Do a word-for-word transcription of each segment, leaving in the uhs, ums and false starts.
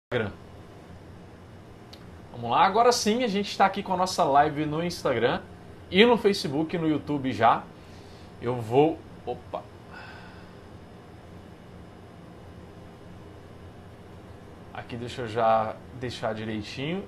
Instagram. Vamos lá, agora sim a gente está aqui com a nossa live no Instagram e no Facebook e no YouTube já. Eu vou... Opa! Aqui deixa eu já deixar direitinho.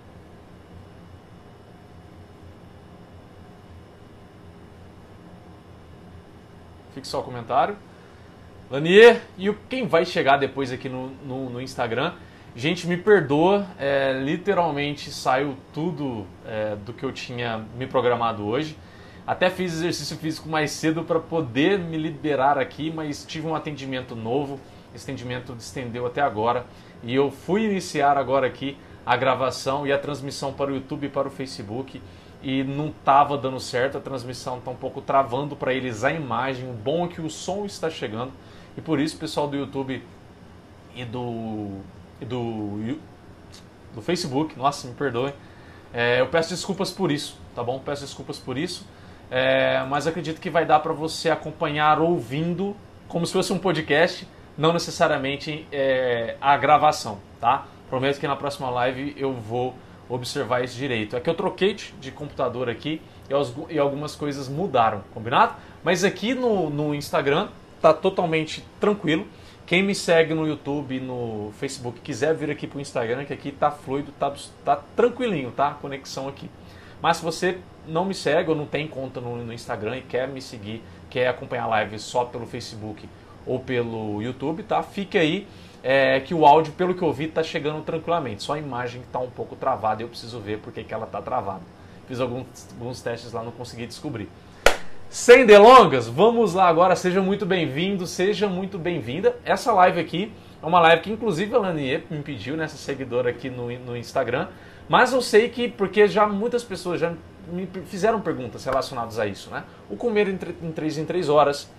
Fique só o comentário. Lanier, e quem vai chegar depois aqui no, no, no Instagram... Gente, me perdoa, é, literalmente saiu tudo é, do que eu tinha me programado hoje. Até fiz exercício físico mais cedo para poder me liberar aqui, mas tive um atendimento novo. Esse atendimento estendeu até agora. E eu fui iniciar agora aqui a gravação e a transmissão para o YouTube e para o Facebook. E não estava dando certo, a transmissão está um pouco travando para eles a imagem. O bom é que o som está chegando. E por isso, pessoal do YouTube e do... Do, do Facebook, nossa, me perdoem, é, eu peço desculpas por isso, tá bom? Peço desculpas por isso, é, mas acredito que vai dar para você acompanhar ouvindo como se fosse um podcast, não necessariamente é, a gravação, tá? Prometo que na próxima live eu vou observar isso direito. É que eu troquei de computador aqui e, os, e algumas coisas mudaram, combinado? Mas aqui no, no Instagram tá totalmente tranquilo. Quem me segue no YouTube e no Facebook quiser vir aqui para o Instagram, que aqui tá fluido, tá, tá tranquilinho, tá? A conexão aqui. Mas se você não me segue ou não tem conta no, no Instagram e quer me seguir, quer acompanhar a live só pelo Facebook ou pelo YouTube, tá? Fique aí é, que o áudio, pelo que eu vi, tá chegando tranquilamente. Só a imagem que tá um pouco travada e eu preciso ver porque que ela tá travada. Fiz alguns, alguns testes lá, não consegui descobrir. Sem delongas, vamos lá agora, seja muito bem-vindo, seja muito bem-vinda. Essa live aqui é uma live que inclusive a Lanier me pediu, nessa seguidora aqui no, no Instagram, mas eu sei que, porque já muitas pessoas já me fizeram perguntas relacionadas a isso, né? O comer em, em três em três horas,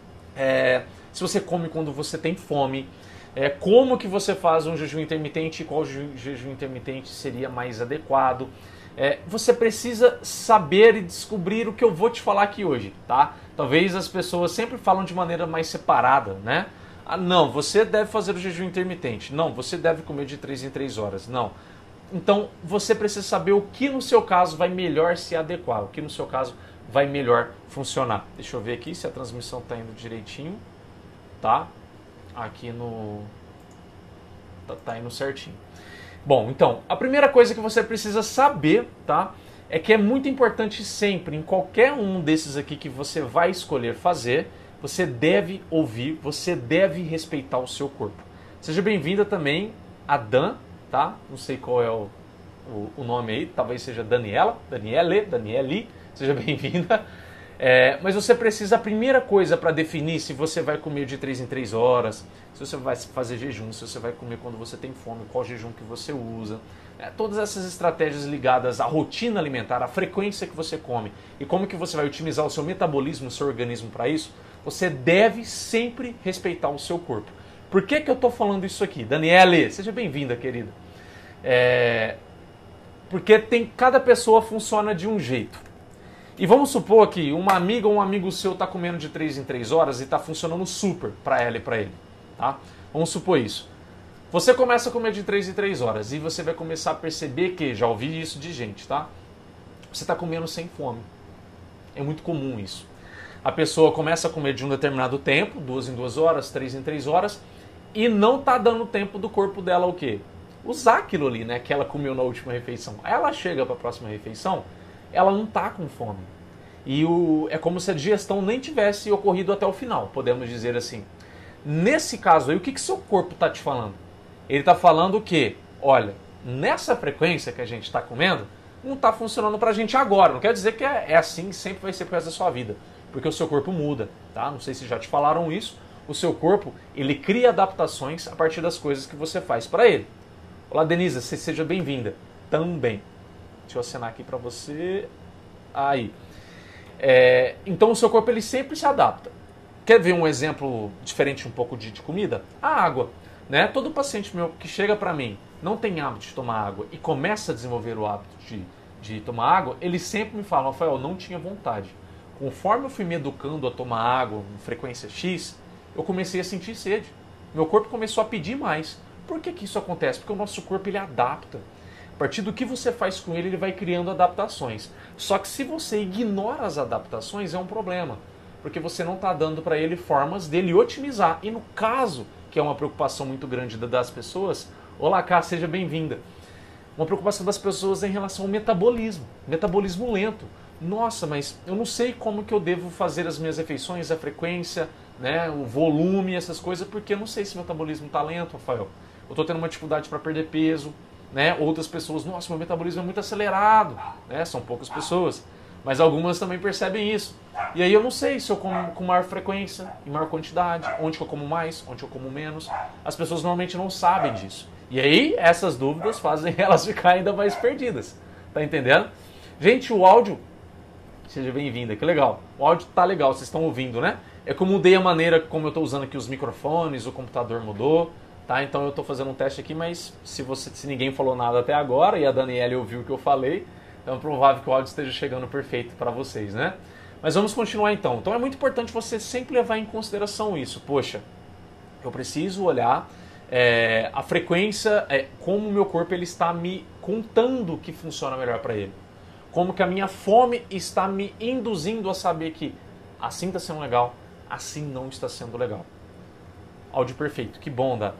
é, se você come quando você tem fome, é, como que você faz um jejum intermitente e qual jejum intermitente seria mais adequado. É, você precisa saber e descobrir o que eu vou te falar aqui hoje, tá? Talvez as pessoas sempre falam de maneira mais separada, né? Ah, não, você deve fazer o jejum intermitente. Não, você deve comer de três em três horas. Não. Então, você precisa saber o que no seu caso vai melhor se adequar, o que no seu caso vai melhor funcionar. Deixa eu ver aqui se a transmissão está indo direitinho, tá? Aqui no... tá, tá indo certinho. Bom, então, a primeira coisa que você precisa saber, tá, é que é muito importante sempre, em qualquer um desses aqui que você vai escolher fazer, você deve ouvir, você deve respeitar o seu corpo. Seja bem-vinda também a Dan, tá? Não sei qual é o, o, o nome aí, talvez seja Daniela, Daniele, Daniele, seja bem-vinda. É, mas você precisa, a primeira coisa para definir se você vai comer de três em três horas, se você vai fazer jejum, se você vai comer quando você tem fome, qual jejum que você usa. É, todas essas estratégias ligadas à rotina alimentar, à frequência que você come e como que você vai otimizar o seu metabolismo, o seu organismo para isso, você deve sempre respeitar o seu corpo. Por que que eu estou falando isso aqui? Daniele, seja bem-vinda, querida. É, porque tem, cada pessoa funciona de um jeito. E vamos supor que uma amiga ou um amigo seu está comendo de três em três horas e está funcionando super para ela e para ele. Tá? Vamos supor isso. Você começa a comer de três em três horas e você vai começar a perceber que, já ouvi isso de gente, tá? Você está comendo sem fome. É muito comum isso. A pessoa começa a comer de um determinado tempo, duas em duas horas, três em três horas, e não está dando tempo do corpo dela o quê? Usar aquilo ali, né, que ela comeu na última refeição. Ela chega para a próxima refeição, ela não está com fome. E o, é como se a digestão nem tivesse ocorrido até o final, podemos dizer assim. Nesse caso aí, o que que seu corpo está te falando? Ele está falando que, olha, nessa frequência que a gente está comendo, não está funcionando para a gente agora. Não quer dizer que é, é assim, sempre vai ser pro resto da sua vida. Porque o seu corpo muda, tá? Não sei se já te falaram isso. O seu corpo, ele cria adaptações a partir das coisas que você faz para ele. Olá, Denise, seja bem-vinda também. Deixa eu assinar aqui para você. Aí. É, então o seu corpo ele sempre se adapta. Quer ver um exemplo diferente um pouco de, de comida? A água. Né? Todo paciente meu que chega para mim, não tem hábito de tomar água e começa a desenvolver o hábito de, de tomar água, ele sempre me fala, Rafael, eu não tinha vontade. Conforme eu fui me educando a tomar água em frequência X, eu comecei a sentir sede. Meu corpo começou a pedir mais. Por que que isso acontece? Porque o nosso corpo ele adapta. A partir do que você faz com ele, ele vai criando adaptações. Só que se você ignora as adaptações, é um problema. Porque você não está dando para ele formas dele otimizar. E no caso, que é uma preocupação muito grande das pessoas, olá cá, seja bem-vinda. Uma preocupação das pessoas é em relação ao metabolismo. Metabolismo lento. Nossa, mas eu não sei como que eu devo fazer as minhas refeições, a frequência, né, o volume, essas coisas, porque eu não sei se o metabolismo está lento, Rafael. Eu estou tendo uma dificuldade para perder peso. Né? Outras pessoas, nossa, meu metabolismo é muito acelerado, né? São poucas pessoas, mas algumas também percebem isso. E aí eu não sei se eu como com maior frequência, em maior quantidade, onde que eu como mais, onde eu como menos. As pessoas normalmente não sabem disso. E aí essas dúvidas fazem elas ficarem ainda mais perdidas. Tá entendendo? Gente, o áudio, seja bem-vinda, que legal. O áudio tá legal, vocês estão ouvindo, né? É que eu mudei a maneira como eu estou usando aqui os microfones, o computador mudou. Tá, então eu estou fazendo um teste aqui, mas se, você, se ninguém falou nada até agora e a Daniela ouviu o que eu falei, então é provável que o áudio esteja chegando perfeito para vocês, né? Mas vamos continuar então. Então é muito importante você sempre levar em consideração isso. Poxa, eu preciso olhar é, a frequência, é, como o meu corpo ele está me contando que funciona melhor para ele. Como que a minha fome está me induzindo a saber que assim está sendo legal, assim não está sendo legal. Áudio perfeito, que bom, Dá.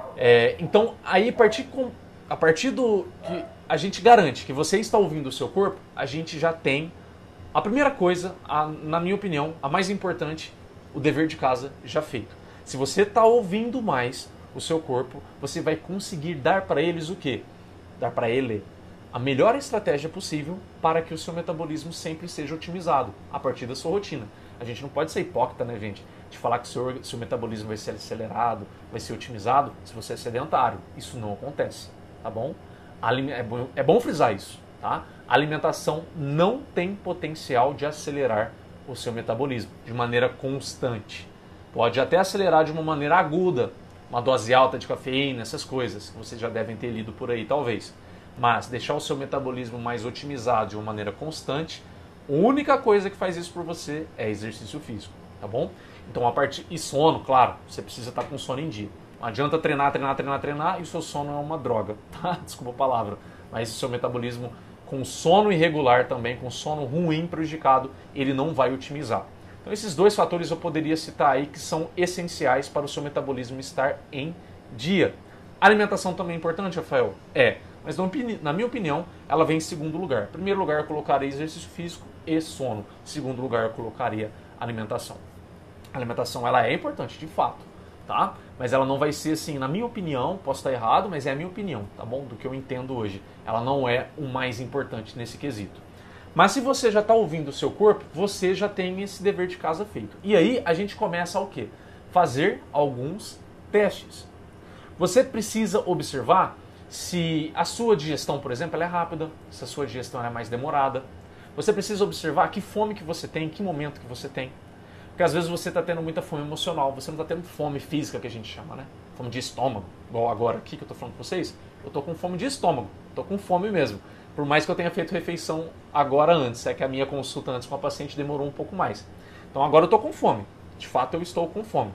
É, então, aí a partir, com, a partir do que a gente garante que você está ouvindo o seu corpo, a gente já tem a primeira coisa, a, na minha opinião, a mais importante, o dever de casa já feito. Se você está ouvindo mais o seu corpo, você vai conseguir dar para eles o quê? Dar para ele a melhor estratégia possível para que o seu metabolismo sempre seja otimizado a partir da sua rotina. A gente não pode ser hipócrita, né, gente? De falar que o seu, seu metabolismo vai ser acelerado, vai ser otimizado se você é sedentário. Isso não acontece, tá bom? É bom, é bom frisar isso, tá? A alimentação não tem potencial de acelerar o seu metabolismo de maneira constante. Pode até acelerar de uma maneira aguda, uma dose alta de cafeína, essas coisas que vocês já devem ter lido por aí, talvez. Mas deixar o seu metabolismo mais otimizado de uma maneira constante, a única coisa que faz isso por você é exercício físico, tá bom? Então a partir e sono, claro, você precisa estar com sono em dia. Não adianta treinar, treinar, treinar, treinar e o seu sono é uma droga, tá? Desculpa a palavra, mas o seu metabolismo com sono irregular também, com sono ruim prejudicado, ele não vai otimizar. Então esses dois fatores eu poderia citar aí que são essenciais para o seu metabolismo estar em dia. A alimentação também é importante, Rafael? É, mas na minha opinião, ela vem em segundo lugar. Em primeiro lugar, eu colocaria exercício físico e sono. Em segundo lugar, eu colocaria alimentação. A alimentação ela é importante, de fato, tá? Mas ela não vai ser assim, na minha opinião, posso estar errado, mas é a minha opinião, tá bom? Do que eu entendo hoje. Ela não é o mais importante nesse quesito. Mas se você já está ouvindo o seu corpo, você já tem esse dever de casa feito. E aí a gente começa o quê? Fazer alguns testes. Você precisa observar se a sua digestão, por exemplo, ela é rápida, se a sua digestão é mais demorada. Você precisa observar que fome que você tem, que momento que você tem. Porque às vezes você está tendo muita fome emocional, você não está tendo fome física, que a gente chama, né? Fome de estômago, igual agora aqui que eu estou falando com vocês. Eu estou com fome de estômago, estou com fome mesmo. Por mais que eu tenha feito refeição agora antes, é que a minha consulta antes com a paciente demorou um pouco mais. Então agora eu estou com fome, de fato eu estou com fome.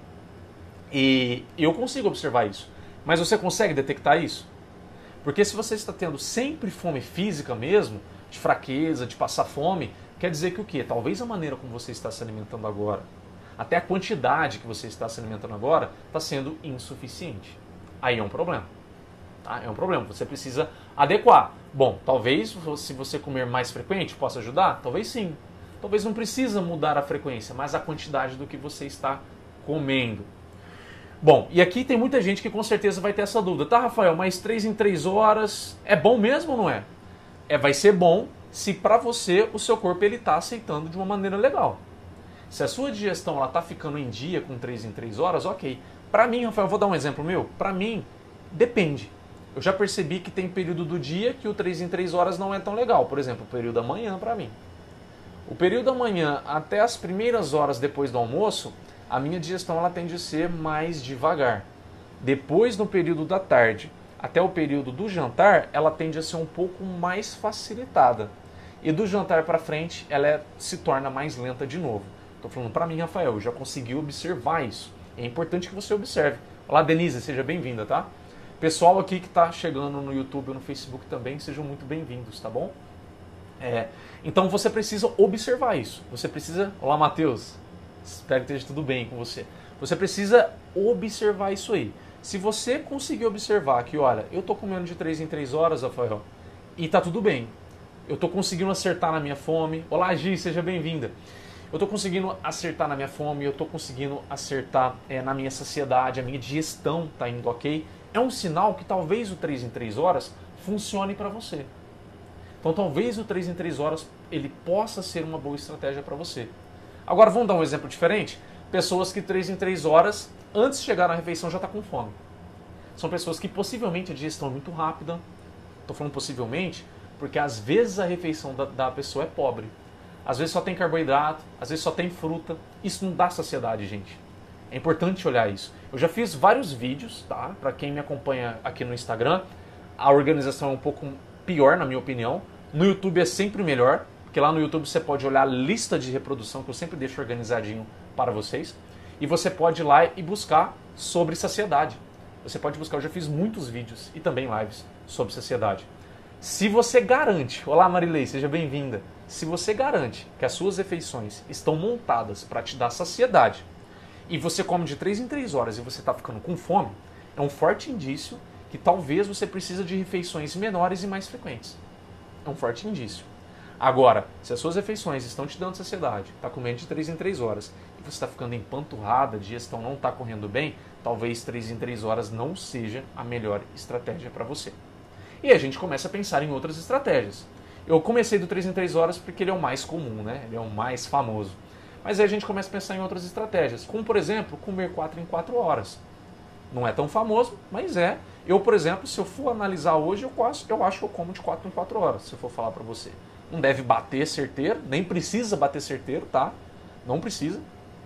E eu consigo observar isso. Mas você consegue detectar isso? Porque se você está tendo sempre fome física mesmo, de fraqueza, de passar fome, quer dizer que o quê? Talvez a maneira como você está se alimentando agora, até a quantidade que você está se alimentando agora, está sendo insuficiente. Aí é um problema. Tá? É um problema, você precisa adequar. Bom, talvez se você comer mais frequente possa ajudar? Talvez sim. Talvez não precisa mudar a frequência, mas a quantidade do que você está comendo. Bom, e aqui tem muita gente que com certeza vai ter essa dúvida. Tá, Rafael, mas três em três horas é bom mesmo ou não é? É, vai ser bom se para você o seu corpo ele está aceitando de uma maneira legal. Se a sua digestão ela está ficando em dia com três em três horas, ok. Para mim, Rafael, eu vou dar um exemplo meu. Para mim, depende. Eu já percebi que tem período do dia que o três em três horas não é tão legal. Por exemplo, o período da manhã para mim. O período da manhã até as primeiras horas depois do almoço, a minha digestão ela tende a ser mais devagar. Depois, no período da tarde até o período do jantar, ela tende a ser um pouco mais facilitada. E do jantar para frente, ela é, se torna mais lenta de novo. Estou falando para mim, Rafael, eu já consegui observar isso. É importante que você observe. Olá, Denise, seja bem-vinda, tá? Pessoal aqui que está chegando no YouTube ou no Facebook também, sejam muito bem-vindos, tá bom? É, então você precisa observar isso. Você precisa... Olá, Matheus. Espero que esteja tudo bem com você. Você precisa observar isso aí. Se você conseguir observar que, olha, eu estou comendo de três em três horas, Rafael, e tá tudo bem. Eu estou conseguindo acertar na minha fome. Olá, Gi, seja bem-vinda. Eu estou conseguindo acertar na minha fome, eu estou conseguindo acertar é, na minha saciedade, a minha digestão está indo ok. É um sinal que talvez o três em três horas funcione para você. Então talvez o três em três horas ele possa ser uma boa estratégia para você. Agora vamos dar um exemplo diferente? Pessoas que três em três horas, antes de chegar na refeição, já está com fome. São pessoas que possivelmente a digestão é muito rápida. Estou falando possivelmente porque às vezes a refeição da, da pessoa é pobre. Às vezes só tem carboidrato, às vezes só tem fruta. Isso não dá saciedade, gente. É importante olhar isso. Eu já fiz vários vídeos, tá? Para quem me acompanha aqui no Instagram, a organização é um pouco pior, na minha opinião. No YouTube é sempre melhor, porque lá no YouTube você pode olhar a lista de reprodução, que eu sempre deixo organizadinho para vocês. E você pode ir lá e buscar sobre saciedade. Você pode buscar, eu já fiz muitos vídeos e também lives sobre saciedade. Se você garante, olá Marilei, seja bem-vinda. Se você garante que as suas refeições estão montadas para te dar saciedade e você come de três em três horas e você está ficando com fome, é um forte indício que talvez você precisa de refeições menores e mais frequentes. É um forte indício. Agora, se as suas refeições estão te dando saciedade, está comendo de três em três horas e você está ficando empanturrada, a digestão não está correndo bem, talvez três em três horas não seja a melhor estratégia para você. E a gente começa a pensar em outras estratégias. Eu comecei do três em três horas porque ele é o mais comum, né? Ele é o mais famoso. Mas aí a gente começa a pensar em outras estratégias, como por exemplo, comer quatro em quatro horas. Não é tão famoso, mas é. Eu, por exemplo, se eu for analisar hoje, eu, quase, eu acho que eu como de quatro em quatro horas, se eu for falar para você. Não deve bater certeiro, nem precisa bater certeiro, tá? Não precisa.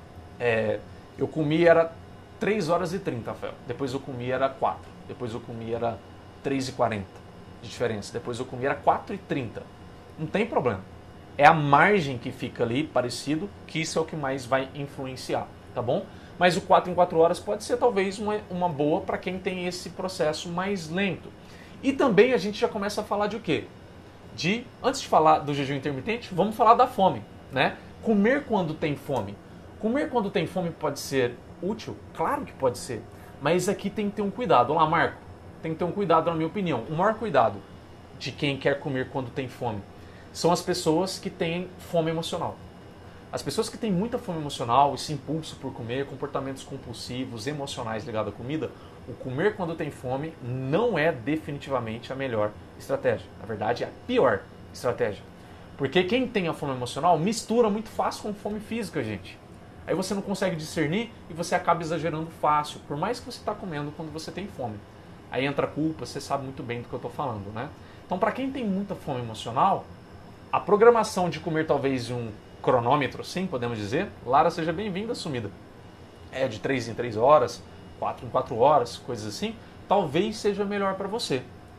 É, eu comi era três horas e trinta, Rafael. Depois eu comi era quatro. Depois eu comi era três e quarenta de diferença. Depois eu comi era quatro e trinta. Não tem problema. É a margem que fica ali parecido, que isso é o que mais vai influenciar, tá bom? Mas o quatro em quatro horas pode ser talvez uma, uma boa para quem tem esse processo mais lento. E também a gente já começa a falar de o quê? De, antes de falar do jejum intermitente, vamos falar da fome, né? Comer quando tem fome. Comer quando tem fome pode ser útil? Claro que pode ser. Mas aqui tem que ter um cuidado. Olá, Marco. Tem que ter um cuidado, na minha opinião. O maior cuidado de quem quer comer quando tem fome são as pessoas que têm fome emocional. As pessoas que têm muita fome emocional, esse impulso por comer, comportamentos compulsivos, emocionais ligados à comida, o comer quando tem fome não é definitivamente a melhor estratégia. Na verdade, é a pior estratégia. Porque quem tem a fome emocional mistura muito fácil com fome física, gente. Aí você não consegue discernir e você acaba exagerando fácil, por mais que você está comendo quando você tem fome. Aí entra a culpa, você sabe muito bem do que eu estou falando, né? Então, para quem tem muita fome emocional, a programação de comer talvez um cronômetro, sim, podemos dizer, Lara, seja bem-vinda, sumida, é de três em três horas, quatro em quatro horas, coisas assim, talvez seja melhor para você.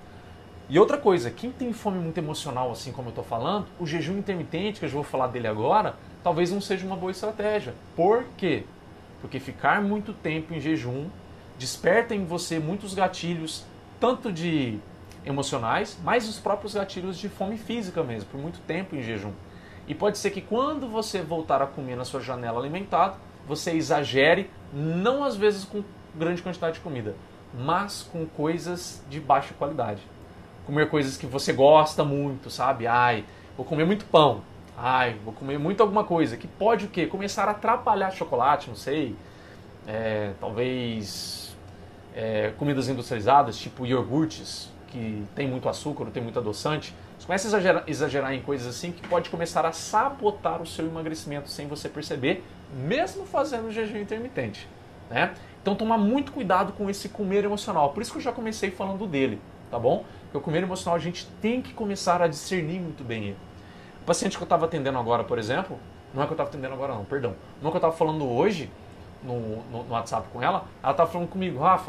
E outra coisa, quem tem fome muito emocional, assim como eu estou falando, o jejum intermitente, que eu já vou falar dele agora, talvez não seja uma boa estratégia. Por quê? Porque ficar muito tempo em jejum desperta em você muitos gatilhos, tanto de emocionais, mas os próprios gatilhos de fome física mesmo, por muito tempo em jejum. E pode ser que quando você voltar a comer na sua janela alimentada, você exagere, não às vezes com grande quantidade de comida, mas com coisas de baixa qualidade. Comer coisas que você gosta muito, sabe? Ai, vou comer muito pão. Ai, vou comer muito alguma coisa que pode o quê? Começar a atrapalhar chocolate, não sei. É, talvez é, comidas industrializadas, tipo iogurtes, que tem muito açúcar, tem muito adoçante. Você começa a exagerar, exagerar em coisas assim que pode começar a sabotar o seu emagrecimento sem você perceber, mesmo fazendo jejum intermitente, né? Então tomar muito cuidado com esse comer emocional. Por isso que eu já comecei falando dele, tá bom? Porque o comer emocional a gente tem que começar a discernir muito bem ele. O paciente que eu estava atendendo agora, por exemplo, não é que eu estava atendendo agora não, perdão. Não é que eu estava falando hoje no, no, no WhatsApp com ela, ela estava falando comigo, Rafa,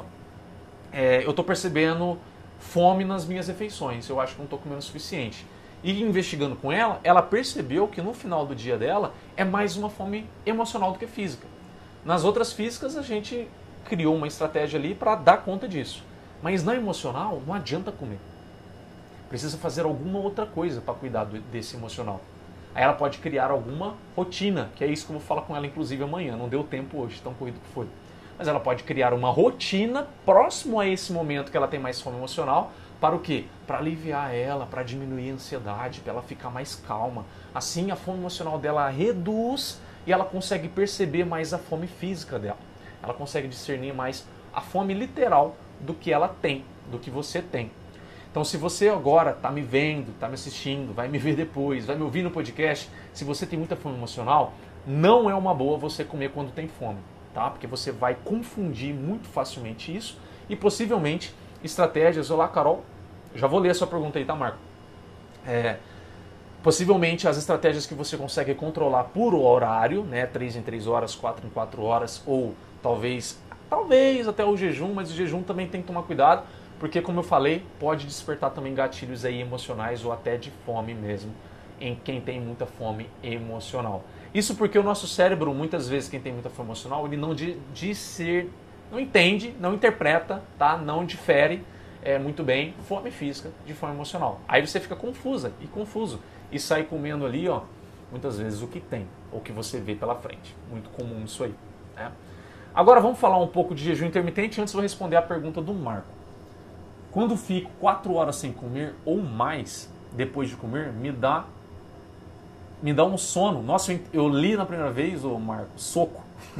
é, eu estou percebendo fome nas minhas refeições, eu acho que não estou comendo o suficiente. E investigando com ela, ela percebeu que no final do dia dela é mais uma fome emocional do que física. Nas outras físicas a gente criou uma estratégia ali para dar conta disso. Mas na emocional, não adianta comer. Precisa fazer alguma outra coisa para cuidar desse emocional. Aí ela pode criar alguma rotina, que é isso que eu vou falar com ela inclusive amanhã. Não deu tempo hoje, tão corrido que foi. Mas ela pode criar uma rotina próximo a esse momento que ela tem mais fome emocional. Para o quê? Para aliviar ela, para diminuir a ansiedade, para ela ficar mais calma. Assim a fome emocional dela reduz e ela consegue perceber mais a fome física dela. Ela consegue discernir mais a fome literal do que ela tem, do que você tem. Então, se você agora está me vendo, está me assistindo, vai me ver depois, vai me ouvir no podcast, se você tem muita fome emocional, não é uma boa você comer quando tem fome, tá? Porque você vai confundir muito facilmente isso e possivelmente estratégias... Olá, Carol, já vou ler a sua pergunta aí, tá, Marco? É, possivelmente as estratégias que você consegue controlar por horário, né? três em três horas, quatro em quatro horas, ou talvez, talvez até o jejum, mas o jejum também tem que tomar cuidado, porque, como eu falei, pode despertar também gatilhos aí emocionais ou até de fome mesmo, em quem tem muita fome emocional. Isso porque o nosso cérebro, muitas vezes, quem tem muita fome emocional, ele não, de, de ser, não entende, não interpreta, tá? Não difere é, muito bem fome física de fome emocional. Aí você fica confusa e confuso e sai comendo ali, ó, muitas vezes o que tem, ou o que você vê pela frente. Muito comum isso aí, né? Agora vamos falar um pouco de jejum intermitente. Antes eu vou responder a pergunta do Marco. Quando fico quatro horas sem comer ou mais depois de comer, me dá, me dá um sono. Nossa, eu, eu li na primeira vez, ô Marco, soco.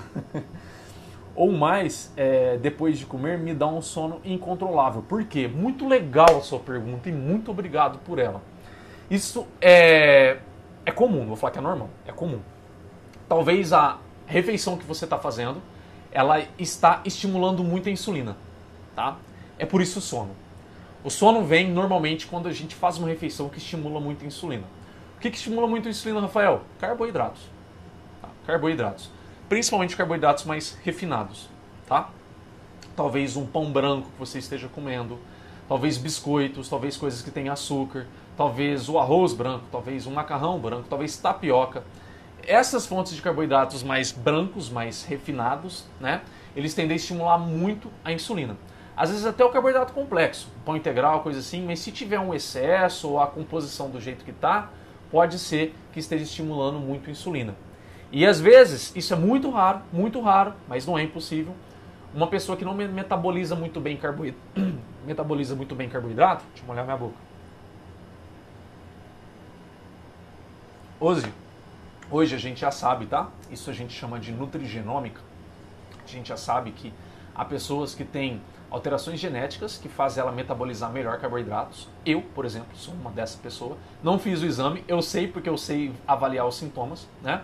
Ou mais é, depois de comer, me dá um sono incontrolável. Por quê? Muito legal a sua pergunta e muito obrigado por ela. Isso é, é comum, vou falar que é normal, é comum. Talvez a refeição que você está fazendo, ela está estimulando muito a insulina, tá? É por isso o sono. O sono vem normalmente quando a gente faz uma refeição que estimula muito a insulina. O que, que estimula muito a insulina, Rafael? Carboidratos. Tá? Carboidratos. Principalmente carboidratos mais refinados. Tá? Talvez um pão branco que você esteja comendo. Talvez biscoitos, talvez coisas que têm açúcar. Talvez o arroz branco, talvez um macarrão branco, talvez tapioca. Essas fontes de carboidratos mais brancos, mais refinados, né? Eles tendem a estimular muito a insulina. Às vezes até o carboidrato complexo, pão integral, coisa assim, mas se tiver um excesso ou a composição do jeito que está, pode ser que esteja estimulando muito a insulina. E às vezes, isso é muito raro, muito raro, mas não é impossível, uma pessoa que não metaboliza muito bem carboidrato, metaboliza muito bem carboidrato, deixa eu molhar minha boca. Hoje, hoje a gente já sabe, tá? Isso a gente chama de nutrigenômica. A gente já sabe que há pessoas que têm alterações genéticas que fazem ela metabolizar melhor carboidratos. Eu, por exemplo, sou uma dessa pessoa. Não fiz o exame, eu sei porque eu sei avaliar os sintomas, né?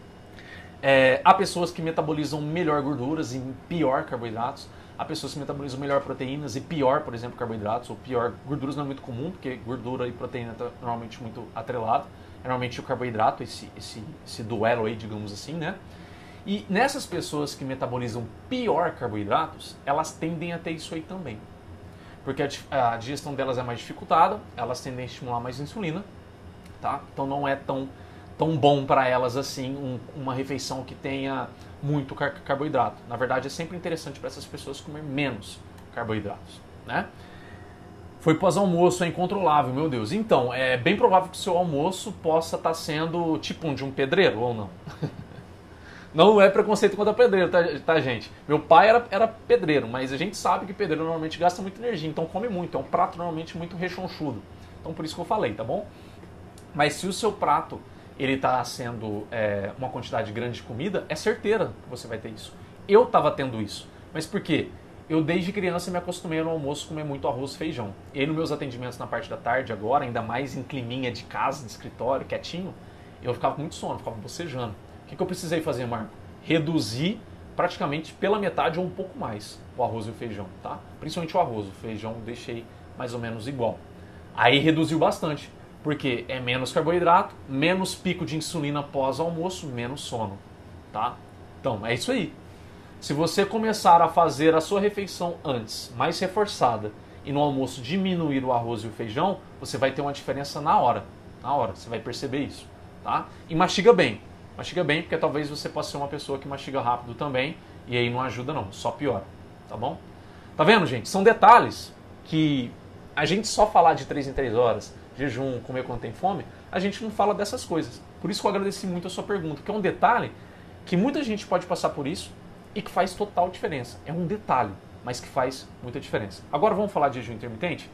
É, há pessoas que metabolizam melhor gorduras e pior carboidratos. Há pessoas que metabolizam melhor proteínas e pior, por exemplo, carboidratos. Ou pior, gorduras não é muito comum, porque gordura e proteína estão normalmente muito atrelado. É normalmente o carboidrato, esse, esse, esse duelo aí, digamos assim, né? E nessas pessoas que metabolizam pior carboidratos, elas tendem a ter isso aí também. Porque a, a digestão delas é mais dificultada, elas tendem a estimular mais insulina, tá? Então não é tão, tão bom para elas assim um, uma refeição que tenha muito car carboidrato. Na verdade é sempre interessante para essas pessoas comer menos carboidratos, né? Foi pós-almoço, é incontrolável, meu Deus. Então, é bem provável que o seu almoço possa estar sendo tipo um de um pedreiro ou não. Não é preconceito contra pedreiro, tá, tá, gente? Meu pai era, era pedreiro, mas a gente sabe que pedreiro normalmente gasta muita energia, então come muito. É um prato normalmente muito rechonchudo. Então por isso que eu falei, tá bom? Mas se o seu prato ele tá sendo é, uma quantidade grande de comida, é certeira que você vai ter isso. Eu tava tendo isso. Mas por quê? Eu desde criança me acostumei no almoço comer muito arroz e feijão. E aí nos meus atendimentos na parte da tarde agora, ainda mais em climinha de casa, de escritório, quietinho, eu ficava com muito sono, ficava bocejando. O que, que eu precisei fazer, Marco? Reduzir praticamente pela metade ou um pouco mais o arroz e o feijão, tá? Principalmente o arroz, o feijão eu deixei mais ou menos igual. Aí reduziu bastante, porque é menos carboidrato, menos pico de insulina pós-almoço, menos sono, tá? Então, é isso aí. Se você começar a fazer a sua refeição antes, mais reforçada, e no almoço diminuir o arroz e o feijão, você vai ter uma diferença na hora. Na hora, você vai perceber isso, tá? E mastiga bem. Mastiga bem, porque talvez você possa ser uma pessoa que mastiga rápido também, e aí não ajuda não, só piora, tá bom? Tá vendo, gente? São detalhes que a gente só falar de três em três horas, jejum, comer quando tem fome, a gente não fala dessas coisas. Por isso que eu agradeci muito a sua pergunta, que é um detalhe que muita gente pode passar por isso e que faz total diferença. É um detalhe, mas que faz muita diferença. Agora vamos falar de jejum intermitente?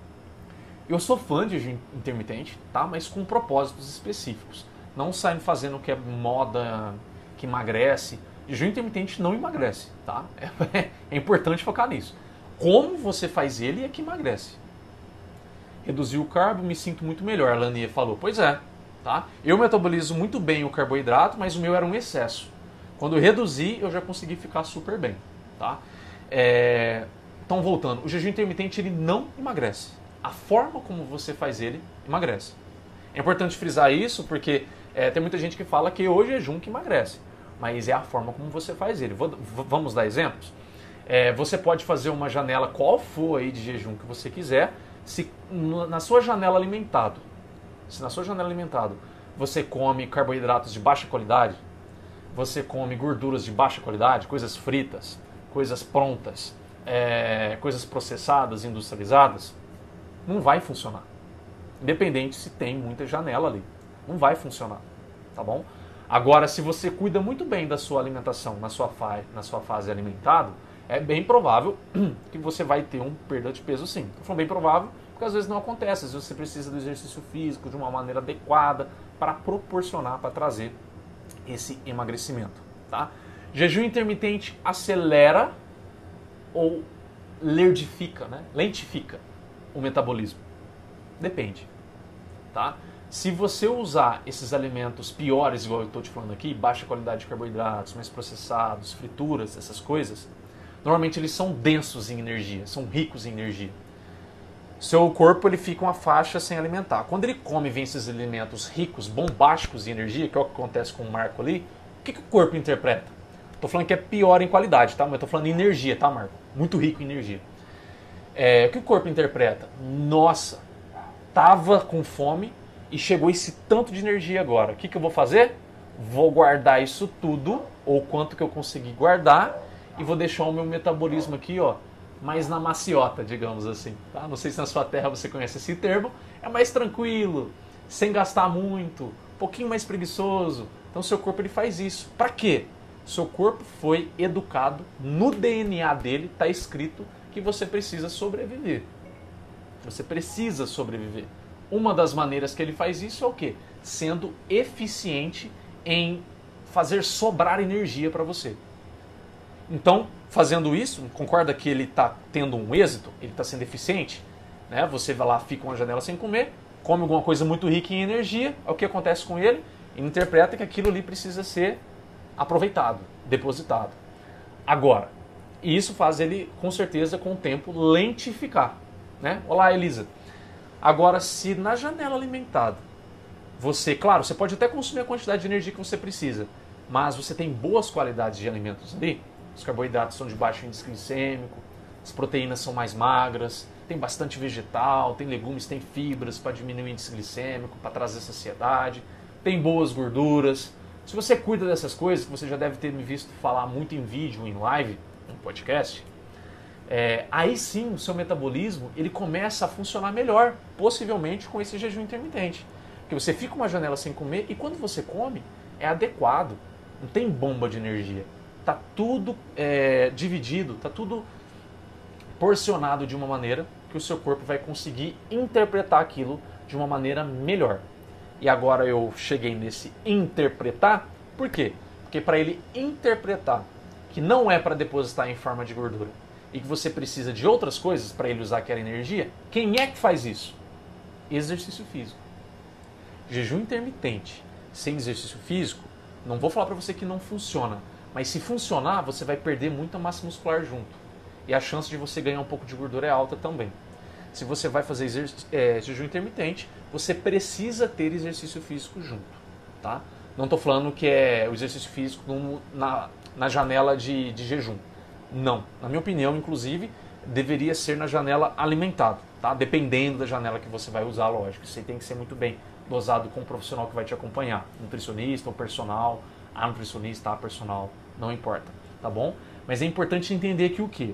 Eu sou fã de jejum intermitente, tá? Mas com propósitos específicos. Não saindo fazendo o que é moda, que emagrece. Jejum intermitente não emagrece, tá? É, é importante focar nisso. Como você faz ele é que emagrece. Reduzir o carbo, me sinto muito melhor, a Lania falou. Pois é, tá? Eu metabolizo muito bem o carboidrato, mas o meu era um excesso. Quando eu reduzi, eu já consegui ficar super bem, tá? É... Então, voltando, o jejum intermitente ele não emagrece. A forma como você faz ele, emagrece. É importante frisar isso porque é, tem muita gente que fala que o jejum que emagrece, mas é a forma como você faz ele. Vou, vamos dar exemplos? É, você pode fazer uma janela, qual for aí de jejum que você quiser, se na sua janela alimentado, se na sua janela alimentado você come carboidratos de baixa qualidade, você come gorduras de baixa qualidade, coisas fritas, coisas prontas, é, coisas processadas, industrializadas, não vai funcionar. Independente se tem muita janela ali. Não vai funcionar, tá bom? Agora, se você cuida muito bem da sua alimentação na sua, fa na sua fase alimentado, é bem provável que você vai ter um perda de peso sim. Estou falando bem provável, porque às vezes não acontece. Às vezes você precisa do exercício físico de uma maneira adequada para proporcionar, para trazer esse emagrecimento, tá? Jejum intermitente acelera ou lerdifica, né? Lentifica o metabolismo. Depende, tá? Se você usar esses alimentos piores, igual eu estou te falando aqui, baixa qualidade de carboidratos, mais processados, frituras, essas coisas, normalmente eles são densos em energia, são ricos em energia. Seu corpo ele fica uma faixa sem alimentar. Quando ele come e vem esses alimentos ricos, bombásticos em energia, que é o que acontece com o Marco ali, o que, que o corpo interpreta? Estou falando que é pior em qualidade, tá? Mas estou falando em energia, tá, Marco? Muito rico em energia. É, o que o corpo interpreta? Nossa, tava com fome e chegou esse tanto de energia agora. O que, que eu vou fazer? Vou guardar isso tudo, ou quanto que eu conseguir guardar, e vou deixar o meu metabolismo aqui, ó, mais na maciota, digamos assim. Tá? Não sei se na sua terra você conhece esse termo. É mais tranquilo, sem gastar muito, um pouquinho mais preguiçoso. Então seu corpo ele faz isso. Para quê? Seu corpo foi educado, no D N A dele está escrito que você precisa sobreviver. Você precisa sobreviver. Uma das maneiras que ele faz isso é o quê? Sendo eficiente em fazer sobrar energia para você. Então, fazendo isso, concorda que ele está tendo um êxito? Ele está sendo eficiente? Né? Você vai lá, fica uma janela sem comer, come alguma coisa muito rica em energia, é o que acontece com ele, e interpreta que aquilo ali precisa ser aproveitado, depositado. Agora, e isso faz ele, com certeza, com o tempo, lentificar. Né? Olá, Elisa. Agora, se na janela alimentada, você, claro, você pode até consumir a quantidade de energia que você precisa, mas você tem boas qualidades de alimentos ali, os carboidratos são de baixo índice glicêmico, as proteínas são mais magras, tem bastante vegetal, tem legumes, tem fibras para diminuir o índice glicêmico, para trazer saciedade, tem boas gorduras. Se você cuida dessas coisas, que você já deve ter me visto falar muito em vídeo, em live, em podcast, é, aí sim o seu metabolismo ele começa a funcionar melhor, possivelmente com esse jejum intermitente. Porque você fica uma janela sem comer e quando você come é adequado, não tem bomba de energia. Está tudo é, dividido, está tudo porcionado de uma maneira que o seu corpo vai conseguir interpretar aquilo de uma maneira melhor. E agora eu cheguei nesse interpretar, por quê? Porque para ele interpretar que não é para depositar em forma de gordura e que você precisa de outras coisas para ele usar aquela energia, quem é que faz isso? Exercício físico. Jejum intermitente sem exercício físico, não vou falar para você que não funciona, mas se funcionar, você vai perder muita massa muscular junto. E a chance de você ganhar um pouco de gordura é alta também. Se você vai fazer é, jejum intermitente, você precisa ter exercício físico junto. Tá? Não estou falando que é o exercício físico no, na, na janela de, de jejum. Não. Na minha opinião, inclusive, deveria ser na janela alimentado. Tá? Dependendo da janela que você vai usar, lógico. Isso aí tem que ser muito bem dosado com o profissional que vai te acompanhar. Nutricionista ou personal. A nutricionista, a personal, não importa. Tá bom? Mas é importante entender que o quê?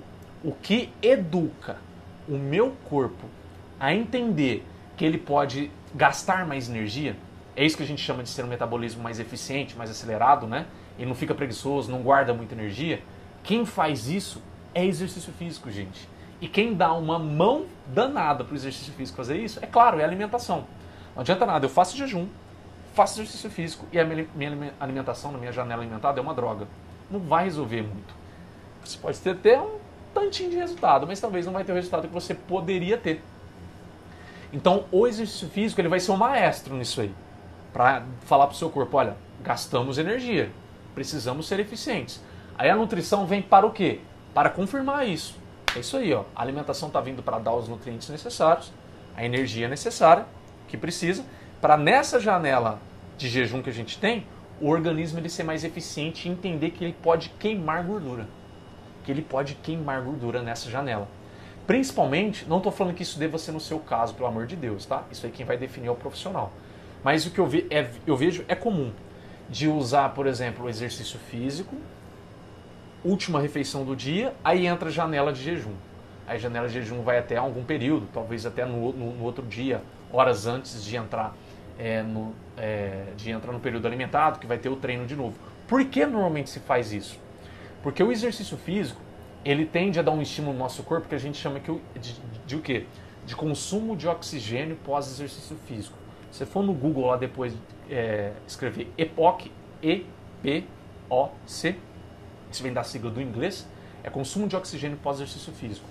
o que educa o meu corpo a entender que ele pode gastar mais energia, é isso que a gente chama de ser um metabolismo mais eficiente, mais acelerado, né? Ele não fica preguiçoso, não guarda muita energia. Quem faz isso é exercício físico, gente. E quem dá uma mão danada para o exercício físico fazer isso, é claro, é alimentação. Não adianta nada, eu faço jejum, faço exercício físico e a minha alimentação, na minha janela alimentar, é uma droga. Não vai resolver muito. Você pode ter até um tantinho de resultado, mas talvez não vai ter o resultado que você poderia ter. Então, o exercício físico ele vai ser um maestro nisso aí. Para falar para o seu corpo, olha, gastamos energia, precisamos ser eficientes. Aí a nutrição vem para o quê? Para confirmar isso. É isso aí, ó. A alimentação está vindo para dar os nutrientes necessários, a energia necessária que precisa, para nessa janela de jejum que a gente tem, o organismo ele ser mais eficiente e entender que ele pode queimar gordura. Que ele pode queimar gordura nessa janela. Principalmente, não estou falando que isso deva ser no seu caso, pelo amor de Deus, tá? Isso aí quem vai definir é o profissional. Mas o que eu, ve é, eu vejo é comum de usar, por exemplo, o exercício físico, última refeição do dia, aí entra a janela de jejum. Aí a janela de jejum vai até algum período, talvez até no, no, no outro dia, horas antes de entrar, é, no, é, de entrar no período alimentado, que vai ter o treino de novo. Por que normalmente se faz isso? Porque o exercício físico, ele tende a dar um estímulo no nosso corpo que a gente chama de, de, de o quê? De consumo de oxigênio pós-exercício físico. Se você for no Google lá depois é, escrever E P O C, E P O C, isso vem da sigla do inglês, é consumo de oxigênio pós-exercício físico.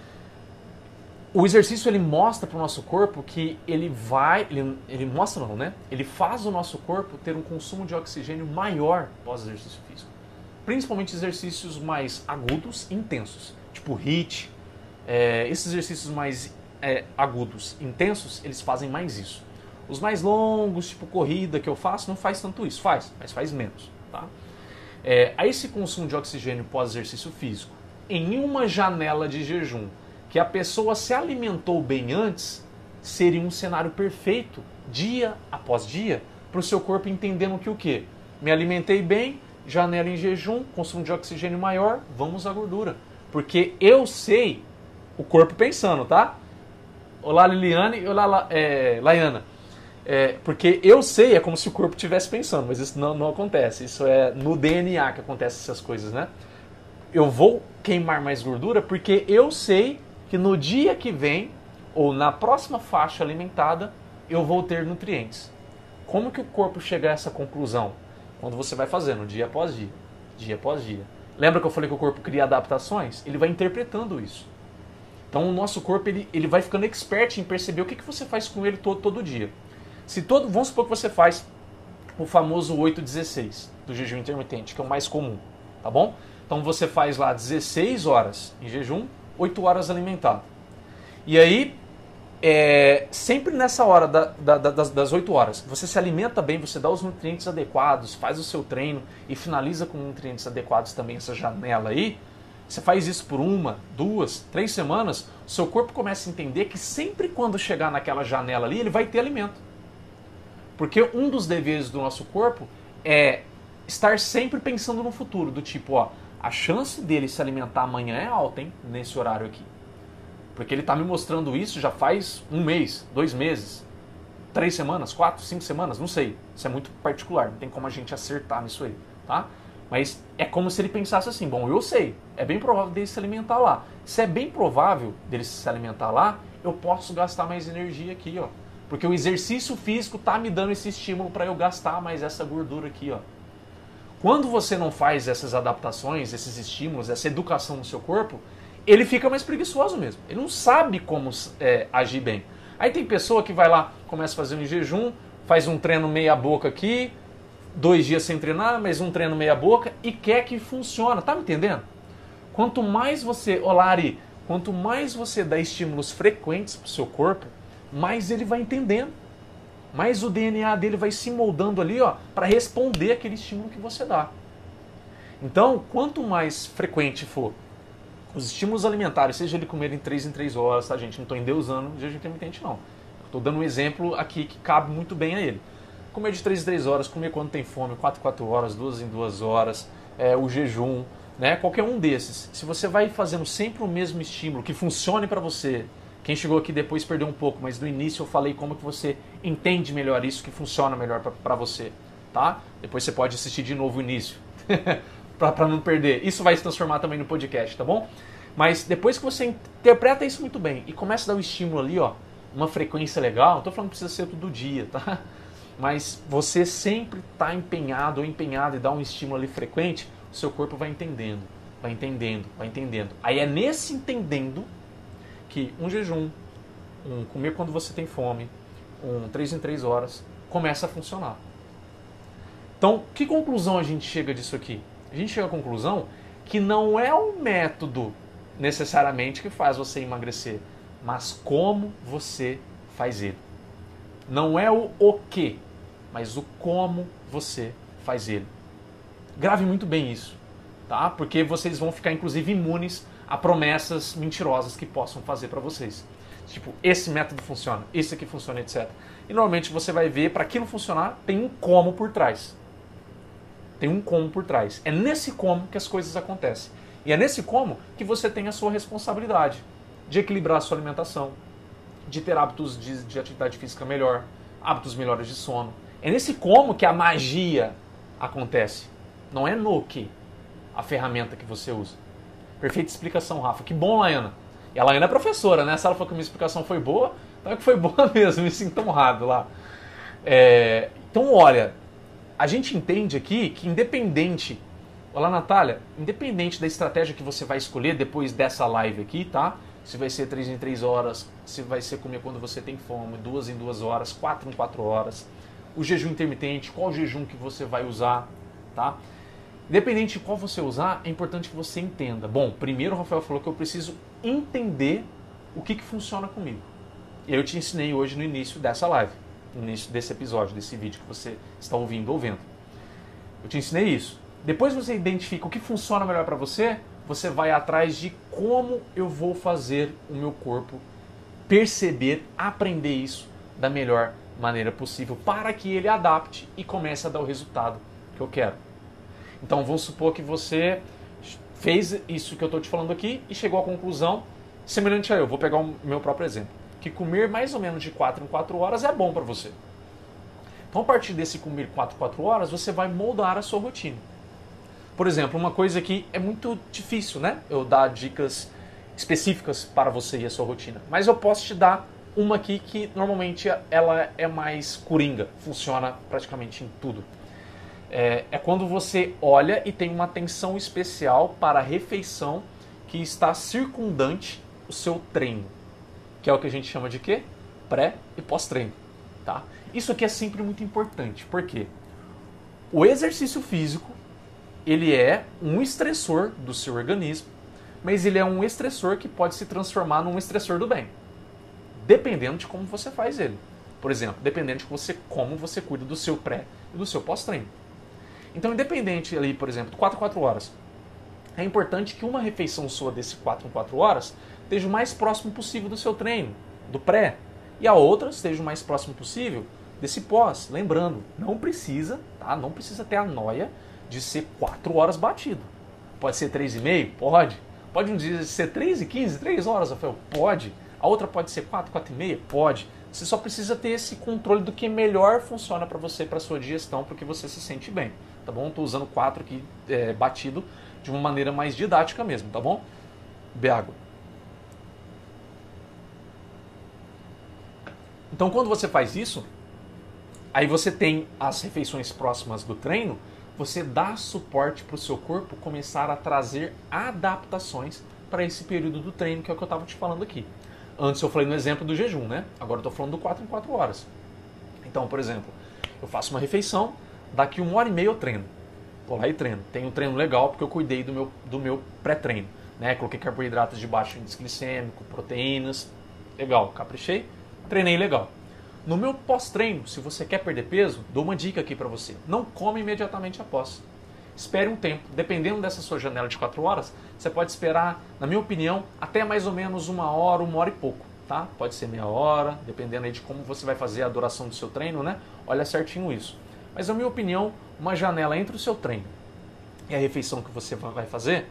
O exercício ele mostra para o nosso corpo que ele vai, ele, ele mostra não, né? Ele faz o nosso corpo ter um consumo de oxigênio maior pós-exercício físico. Principalmente exercícios mais agudos e intensos, tipo HIIT. É, esses exercícios mais é, agudos, intensos, eles fazem mais isso. Os mais longos, tipo corrida que eu faço, não faz tanto isso, faz, mas faz menos, tá? É, a esse consumo de oxigênio pós-exercício físico, em uma janela de jejum, que a pessoa se alimentou bem antes, seria um cenário perfeito, dia após dia, para o seu corpo entendendo que o quê? Me alimentei bem, janela em jejum, consumo de oxigênio maior, vamos à gordura. Porque eu sei, o corpo pensando, tá? Olá Liliane, olá é, Laiana. É, porque eu sei, é como se o corpo estivesse pensando, mas isso não, não acontece. Isso é no D N A que acontecem essas coisas, né? Eu vou queimar mais gordura porque eu sei que no dia que vem, ou na próxima faixa alimentada, eu vou ter nutrientes. Como que o corpo chega a essa conclusão? Quando você vai fazendo, dia após dia, dia após dia. Lembra que eu falei que o corpo cria adaptações? Ele vai interpretando isso. Então o nosso corpo ele, ele vai ficando expert em perceber o que, que você faz com ele todo, todo dia. Se todo, vamos supor que você faz o famoso oito dezesseis do jejum intermitente, que é o mais comum, tá bom? Então você faz lá dezesseis horas em jejum, oito horas alimentado. E aí, é, sempre nessa hora da, da, das, das oito horas, você se alimenta bem, você dá os nutrientes adequados, faz o seu treino e finaliza com nutrientes adequados também essa janela aí. Você faz isso por uma, duas, três semanas, o seu corpo começa a entender que sempre quando chegar naquela janela ali, ele vai ter alimento. Porque um dos deveres do nosso corpo é estar sempre pensando no futuro, do tipo, ó, a chance dele se alimentar amanhã é alta, hein, nesse horário aqui. Porque ele está me mostrando isso já faz um mês, dois meses, três semanas, quatro, cinco semanas, não sei. Isso é muito particular, não tem como a gente acertar nisso aí, tá? Mas é como se ele pensasse assim, bom, eu sei, é bem provável dele se alimentar lá. Se é bem provável dele se alimentar lá, eu posso gastar mais energia aqui, ó. Porque o exercício físico está me dando esse estímulo para eu gastar mais essa gordura aqui, ó. Quando você não faz essas adaptações, esses estímulos, essa educação no seu corpo, ele fica mais preguiçoso mesmo. Ele não sabe como é, agir bem. Aí tem pessoa que vai lá, começa fazendo em jejum, faz um treino meia boca aqui, dois dias sem treinar, mas um treino meia boca e quer que funcione. Tá me entendendo? Quanto mais você, olá Ari, quanto mais você dá estímulos frequentes para o seu corpo, mais ele vai entendendo. Mais o D N A dele vai se moldando ali, ó, para responder aquele estímulo que você dá. Então, quanto mais frequente for os estímulos alimentares, seja ele comer em três em três horas, tá, gente? Não estou endeusando o jejum intermitente, não. Estou dando um exemplo aqui que cabe muito bem a ele. Comer de três em três horas, comer quando tem fome, quatro em quatro horas, duas em duas horas, é, o jejum, né? Qualquer um desses. Se você vai fazendo sempre o mesmo estímulo, que funcione para você. Quem chegou aqui depois perdeu um pouco, mas no início eu falei como que você entende melhor isso, que funciona melhor para você, tá? Depois você pode assistir de novo o início, para não perder. Isso vai se transformar também no podcast, tá bom? Mas depois que você interpreta isso muito bem e começa a dar o estímulo ali, ó, uma frequência legal, não tô falando que precisa ser todo dia, tá? Mas você sempre está empenhado ou empenhado e dá um estímulo ali frequente, o seu corpo vai entendendo, vai entendendo, vai entendendo. Aí é nesse entendendo que um jejum, um comer quando você tem fome, um três em três horas, começa a funcionar. Então, que conclusão a gente chega disso aqui? A gente chega à conclusão que não é o método necessariamente que faz você emagrecer, mas como você faz ele. Não é o o que, mas o como você faz ele. Grave muito bem isso, tá? Porque vocês vão ficar, inclusive, imunes a promessas mentirosas que possam fazer para vocês. Tipo, esse método funciona, esse aqui funciona, etcétera. E normalmente você vai ver, para aquilo funcionar, tem um como por trás. Tem um como por trás. É nesse como que as coisas acontecem. E é nesse como que você tem a sua responsabilidade de equilibrar a sua alimentação, de ter hábitos de, de atividade física melhor, hábitos melhores de sono. É nesse como que a magia acontece. Não é no que, a ferramenta que você usa. Perfeita explicação, Rafa. Que bom, Laiana. E a Laiana é professora, né? Se ela falou que a minha explicação foi boa, então é que foi boa mesmo, me sinto honrado lá. É, então, olha, a gente entende aqui que independente... Olá, Natália. Independente da estratégia que você vai escolher depois dessa live aqui, tá? Se vai ser três em três horas, se vai ser comer quando você tem fome, duas em duas horas, quatro em quatro horas. O jejum intermitente, qual o jejum que você vai usar, tá? Independente de qual você usar, é importante que você entenda. Bom, primeiro o Rafael falou que eu preciso entender o que, que funciona comigo. E eu te ensinei hoje no início dessa live, no início desse episódio, desse vídeo que você está ouvindo ou vendo. Eu te ensinei isso. Depois você identifica o que funciona melhor para você, você vai atrás de como eu vou fazer o meu corpo perceber, aprender isso da melhor maneira possível para que ele adapte e comece a dar o resultado que eu quero. Então vamos supor que você fez isso que eu estou te falando aqui e chegou à conclusão semelhante a eu. Vou pegar o meu próprio exemplo. Que comer mais ou menos de quatro em quatro horas é bom para você. Então a partir desse comer quatro em quatro horas, você vai moldar a sua rotina. Por exemplo, uma coisa que é muito difícil, né? Eu dar dicas específicas para você e a sua rotina. Mas eu posso te dar uma aqui que normalmente ela é mais coringa. Funciona praticamente em tudo. É, é quando você olha e tem uma atenção especial para a refeição que está circundante o seu treino. Que é o que a gente chama de quê? Pré e pós-treino. Tá? Isso aqui é sempre muito importante. Por quê? O exercício físico, ele é um estressor do seu organismo, mas ele é um estressor que pode se transformar num estressor do bem. Dependendo de como você faz ele. Por exemplo, dependendo de você, como você cuida do seu pré e do seu pós-treino. Então, independente ali, por exemplo, quatro em quatro horas, é importante que uma refeição sua desse quatro em quatro horas esteja o mais próximo possível do seu treino, do pré, e a outra esteja o mais próximo possível desse pós. Lembrando, não precisa, tá? Não precisa ter a noia de ser quatro horas batido. Pode ser três e meia? Pode. Pode um dia ser três e quinze, três horas, Rafael? Pode. A outra pode ser quatro, quatro e meia? Pode. Você só precisa ter esse controle do que melhor funciona para você, para sua digestão, porque você se sente bem. Tá bom? Estou usando quatro aqui é, batido de uma maneira mais didática mesmo, tá bom? Bebe água. Então, quando você faz isso, aí você tem as refeições próximas do treino, você dá suporte para o seu corpo começar a trazer adaptações para esse período do treino, que é o que eu estava te falando aqui. Antes eu falei no exemplo do jejum, né? Agora eu estou falando do quatro em quatro horas. Então, por exemplo, eu faço uma refeição, daqui uma hora e meia eu treino. Vou lá e treino. Tenho um treino legal porque eu cuidei do meu, do meu pré-treino. Né? Coloquei carboidratos de baixo índice glicêmico, proteínas. Legal, caprichei. Treinei legal. No meu pós-treino, se você quer perder peso, dou uma dica aqui para você. Não come imediatamente após. Espere um tempo. Dependendo dessa sua janela de quatro horas, você pode esperar, na minha opinião, até mais ou menos uma hora, uma hora e pouco. Tá? Pode ser meia hora, dependendo aí de como você vai fazer a duração do seu treino, né? Olha certinho isso. Mas, na minha opinião, uma janela entre o seu treino e a refeição que você vai fazer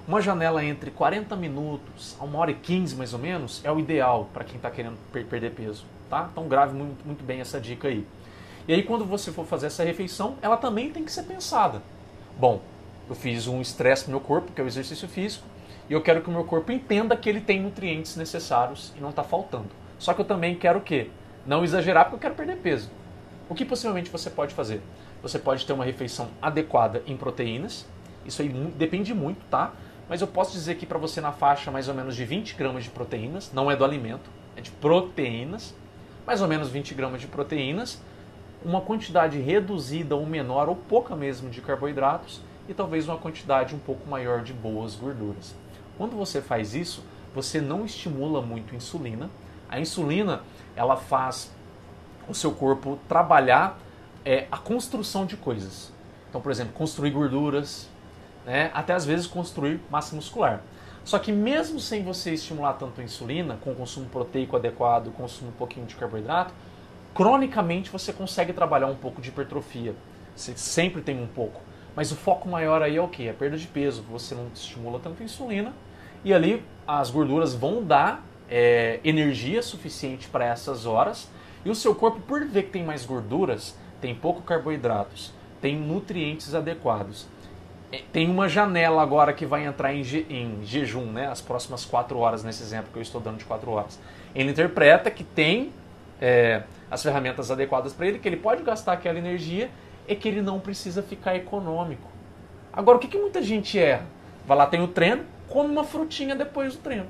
Uma janela entre quarenta minutos a uma hora e quinze mais ou menos é o ideal para quem está querendo per perder peso, tá? Então grave muito, muito bem essa dica aí. E aí quando você for fazer essa refeição, ela também tem que ser pensada. Bom, eu fiz um estresse para o meu corpo, que é o exercício físico, e eu quero que o meu corpo entenda que ele tem nutrientes necessários e não está faltando. Só que eu também quero o quê? Não exagerar porque eu quero perder peso. O que possivelmente você pode fazer? Você pode ter uma refeição adequada em proteínas, isso aí depende muito, tá? Mas eu posso dizer aqui para você na faixa mais ou menos de vinte gramas de proteínas, não é do alimento, é de proteínas, mais ou menos vinte gramas de proteínas, uma quantidade reduzida ou menor ou pouca mesmo de carboidratos e talvez uma quantidade um pouco maior de boas gorduras. Quando você faz isso, você não estimula muito a insulina. A insulina, ela faz o seu corpo trabalhar é, a construção de coisas. Então, por exemplo, construir gorduras, né, até às vezes construir massa muscular. Só que mesmo sem você estimular tanto a insulina, com o consumo proteico adequado, consumo um pouquinho de carboidrato, cronicamente você consegue trabalhar um pouco de hipertrofia. Você sempre tem um pouco. Mas o foco maior aí é o quê? É a perda de peso. Você não estimula tanto a insulina e ali as gorduras vão dar é, energia suficiente para essas horas e o seu corpo, por ver que tem mais gorduras, tem pouco carboidratos, tem nutrientes adequados. Tem uma janela agora que vai entrar em, je, em jejum, né? As próximas quatro horas, nesse exemplo que eu estou dando de quatro horas. Ele interpreta que tem é, as ferramentas adequadas para ele, que ele pode gastar aquela energia e que ele não precisa ficar econômico. Agora, o que, que muita gente erra? Vai lá, tem o treino, come uma frutinha depois do treino.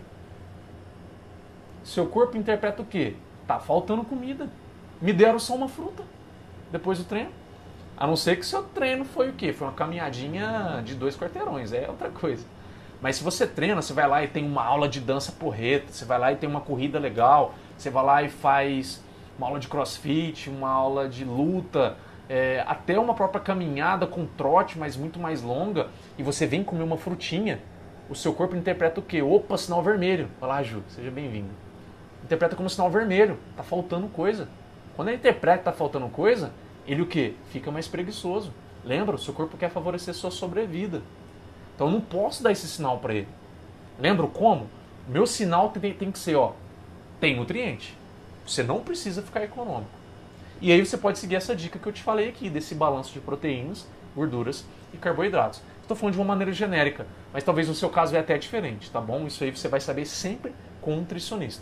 Seu corpo interpreta o quê? Tá faltando comida. Me deram só uma fruta depois do treino. A não ser que seu treino foi o quê? Foi uma caminhadinha de dois quarteirões, é outra coisa. Mas se você treina, você vai lá e tem uma aula de dança porreta, você vai lá e tem uma corrida legal, você vai lá e faz uma aula de crossfit, uma aula de luta, é, até uma própria caminhada com trote, mas muito mais longa, e você vem comer uma frutinha, o seu corpo interpreta o quê? Opa, sinal vermelho. Vai lá, Ju, seja bem-vindo. Interpreta como sinal vermelho, tá faltando coisa. Quando ele interpreta que tá faltando coisa, ele o quê? Fica mais preguiçoso. Lembra? O seu corpo quer favorecer sua sobrevida. Então eu não posso dar esse sinal para ele. Lembra como? Meu sinal tem, tem que ser, ó, tem nutriente. Você não precisa ficar econômico. E aí você pode seguir essa dica que eu te falei aqui, desse balanço de proteínas, gorduras e carboidratos. Estou falando de uma maneira genérica, mas talvez no seu caso é até diferente, tá bom? Isso aí você vai saber sempre com um nutricionista.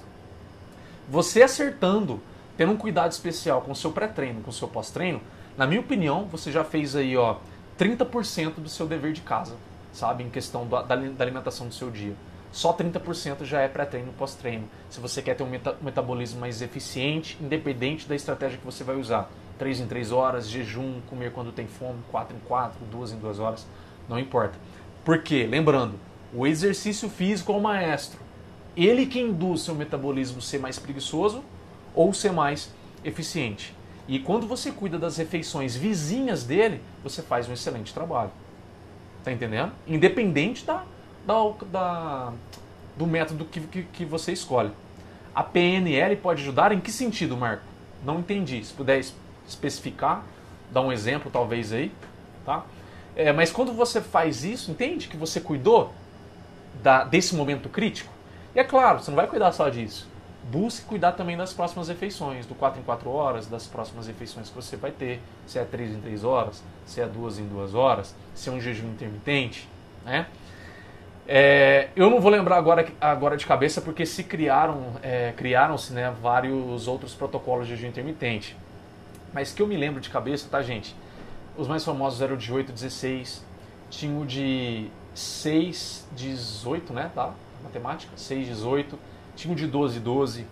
Você acertando, tendo um cuidado especial com o seu pré-treino, com o seu pós-treino, na minha opinião, você já fez aí, ó, trinta por cento do seu dever de casa, sabe? Em questão da, da alimentação do seu dia. Só trinta por cento já é pré-treino e pós-treino. Se você quer ter um meta, metabolismo mais eficiente, independente da estratégia que você vai usar. três em três horas, jejum, comer quando tem fome, quatro em quatro, duas em duas horas, não importa. Por quê? Lembrando, o exercício físico é o maestro. Ele que induz seu metabolismo ser mais preguiçoso ou ser mais eficiente. E quando você cuida das refeições vizinhas dele, você faz um excelente trabalho. Tá entendendo? Independente da, da, da, do método que, que, que você escolhe. A P N L pode ajudar em que sentido, Marco? Não entendi. Se puder especificar, dar um exemplo talvez aí. Tá? É, mas quando você faz isso, entende que você cuidou da, desse momento crítico? E é claro, você não vai cuidar só disso. Busque cuidar também das próximas refeições, do quatro em quatro horas, das próximas refeições que você vai ter, se é três em três horas, se é duas em duas horas, se é um jejum intermitente, né? É, eu não vou lembrar agora, agora de cabeça porque se criaram, é, criaram-se, né, vários outros protocolos de jejum intermitente. Mas que eu me lembro de cabeça, tá, gente? Os mais famosos eram o de oito, dezesseis, tinha o de seis, dezoito, né, tá? Matemática, seis, dezoito, tinha o de doze, doze,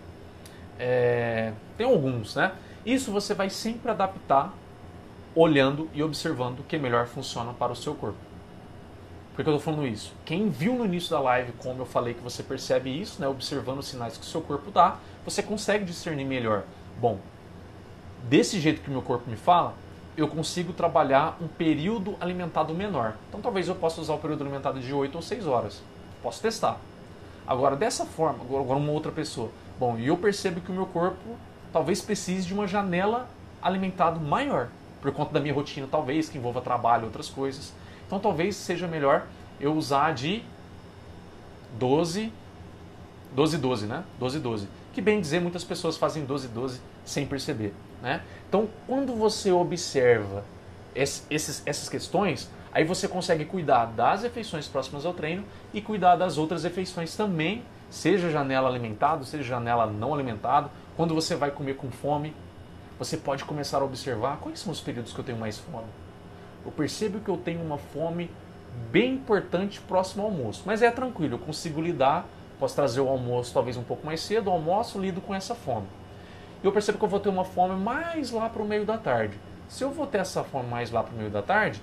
é, tem alguns, né? Isso você vai sempre adaptar olhando e observando o que melhor funciona para o seu corpo. Por que eu estou falando isso? Quem viu no início da live, como eu falei que você percebe isso, né, observando os sinais que o seu corpo dá, você consegue discernir melhor. Bom, desse jeito que o meu corpo me fala, eu consigo trabalhar um período alimentado menor. Então talvez eu possa usar o período alimentado de oito ou seis horas. Posso testar. Agora, dessa forma, agora uma outra pessoa. Bom, e eu percebo que o meu corpo talvez precise de uma janela alimentado maior, por conta da minha rotina, talvez, que envolva trabalho e outras coisas. Então, talvez seja melhor eu usar de doze, doze, doze, né? doze, doze. Que bem dizer, muitas pessoas fazem doze, doze sem perceber, né? Então, quando você observa esses, essas questões, aí você consegue cuidar das refeições próximas ao treino e cuidar das outras refeições também, seja janela alimentado, seja janela não alimentado. Quando você vai comer com fome, você pode começar a observar quais são os períodos que eu tenho mais fome. Eu percebo que eu tenho uma fome bem importante próximo ao almoço, mas é tranquilo, eu consigo lidar, posso trazer o almoço talvez um pouco mais cedo, o almoço lido com essa fome. Eu percebo que eu vou ter uma fome mais lá para o meio da tarde. Se eu vou ter essa fome mais lá para o meio da tarde,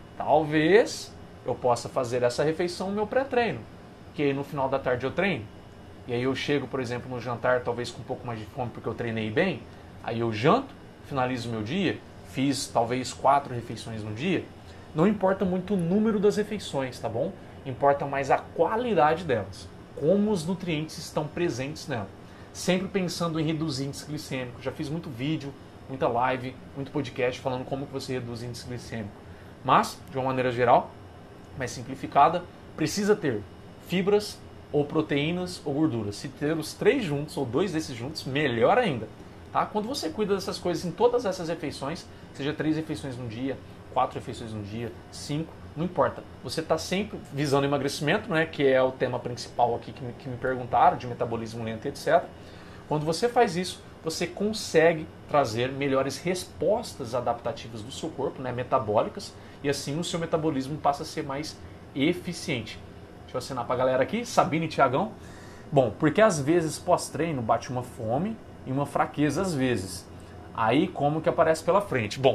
talvez eu possa fazer essa refeição no meu pré-treino, que aí no final da tarde eu treino. E aí eu chego, por exemplo, no jantar talvez com um pouco mais de fome porque eu treinei bem, aí eu janto, finalizo o meu dia, fiz talvez quatro refeições no dia. Não importa muito o número das refeições, tá bom? Importa mais a qualidade delas, como os nutrientes estão presentes nela. Sempre pensando em reduzir índice glicêmico. Já fiz muito vídeo, muita live, muito podcast falando como que você reduz índice glicêmico. Mas, de uma maneira geral, mais simplificada, precisa ter fibras ou proteínas ou gorduras. Se ter os três juntos ou dois desses juntos, melhor ainda. Tá? Quando você cuida dessas coisas em todas essas refeições, seja três refeições no dia, quatro refeições no dia, cinco, não importa. Você está sempre visando emagrecimento, né, que é o tema principal aqui que me, que me perguntaram, de metabolismo lento, etcétera. Quando você faz isso, você consegue trazer melhores respostas adaptativas do seu corpo, né, metabólicas, e assim o seu metabolismo passa a ser mais eficiente. Deixa eu assinar para a galera aqui, Sabine e Tiagão. Bom, porque às vezes pós-treino bate uma fome e uma fraqueza às vezes. Aí como que aparece pela frente? Bom,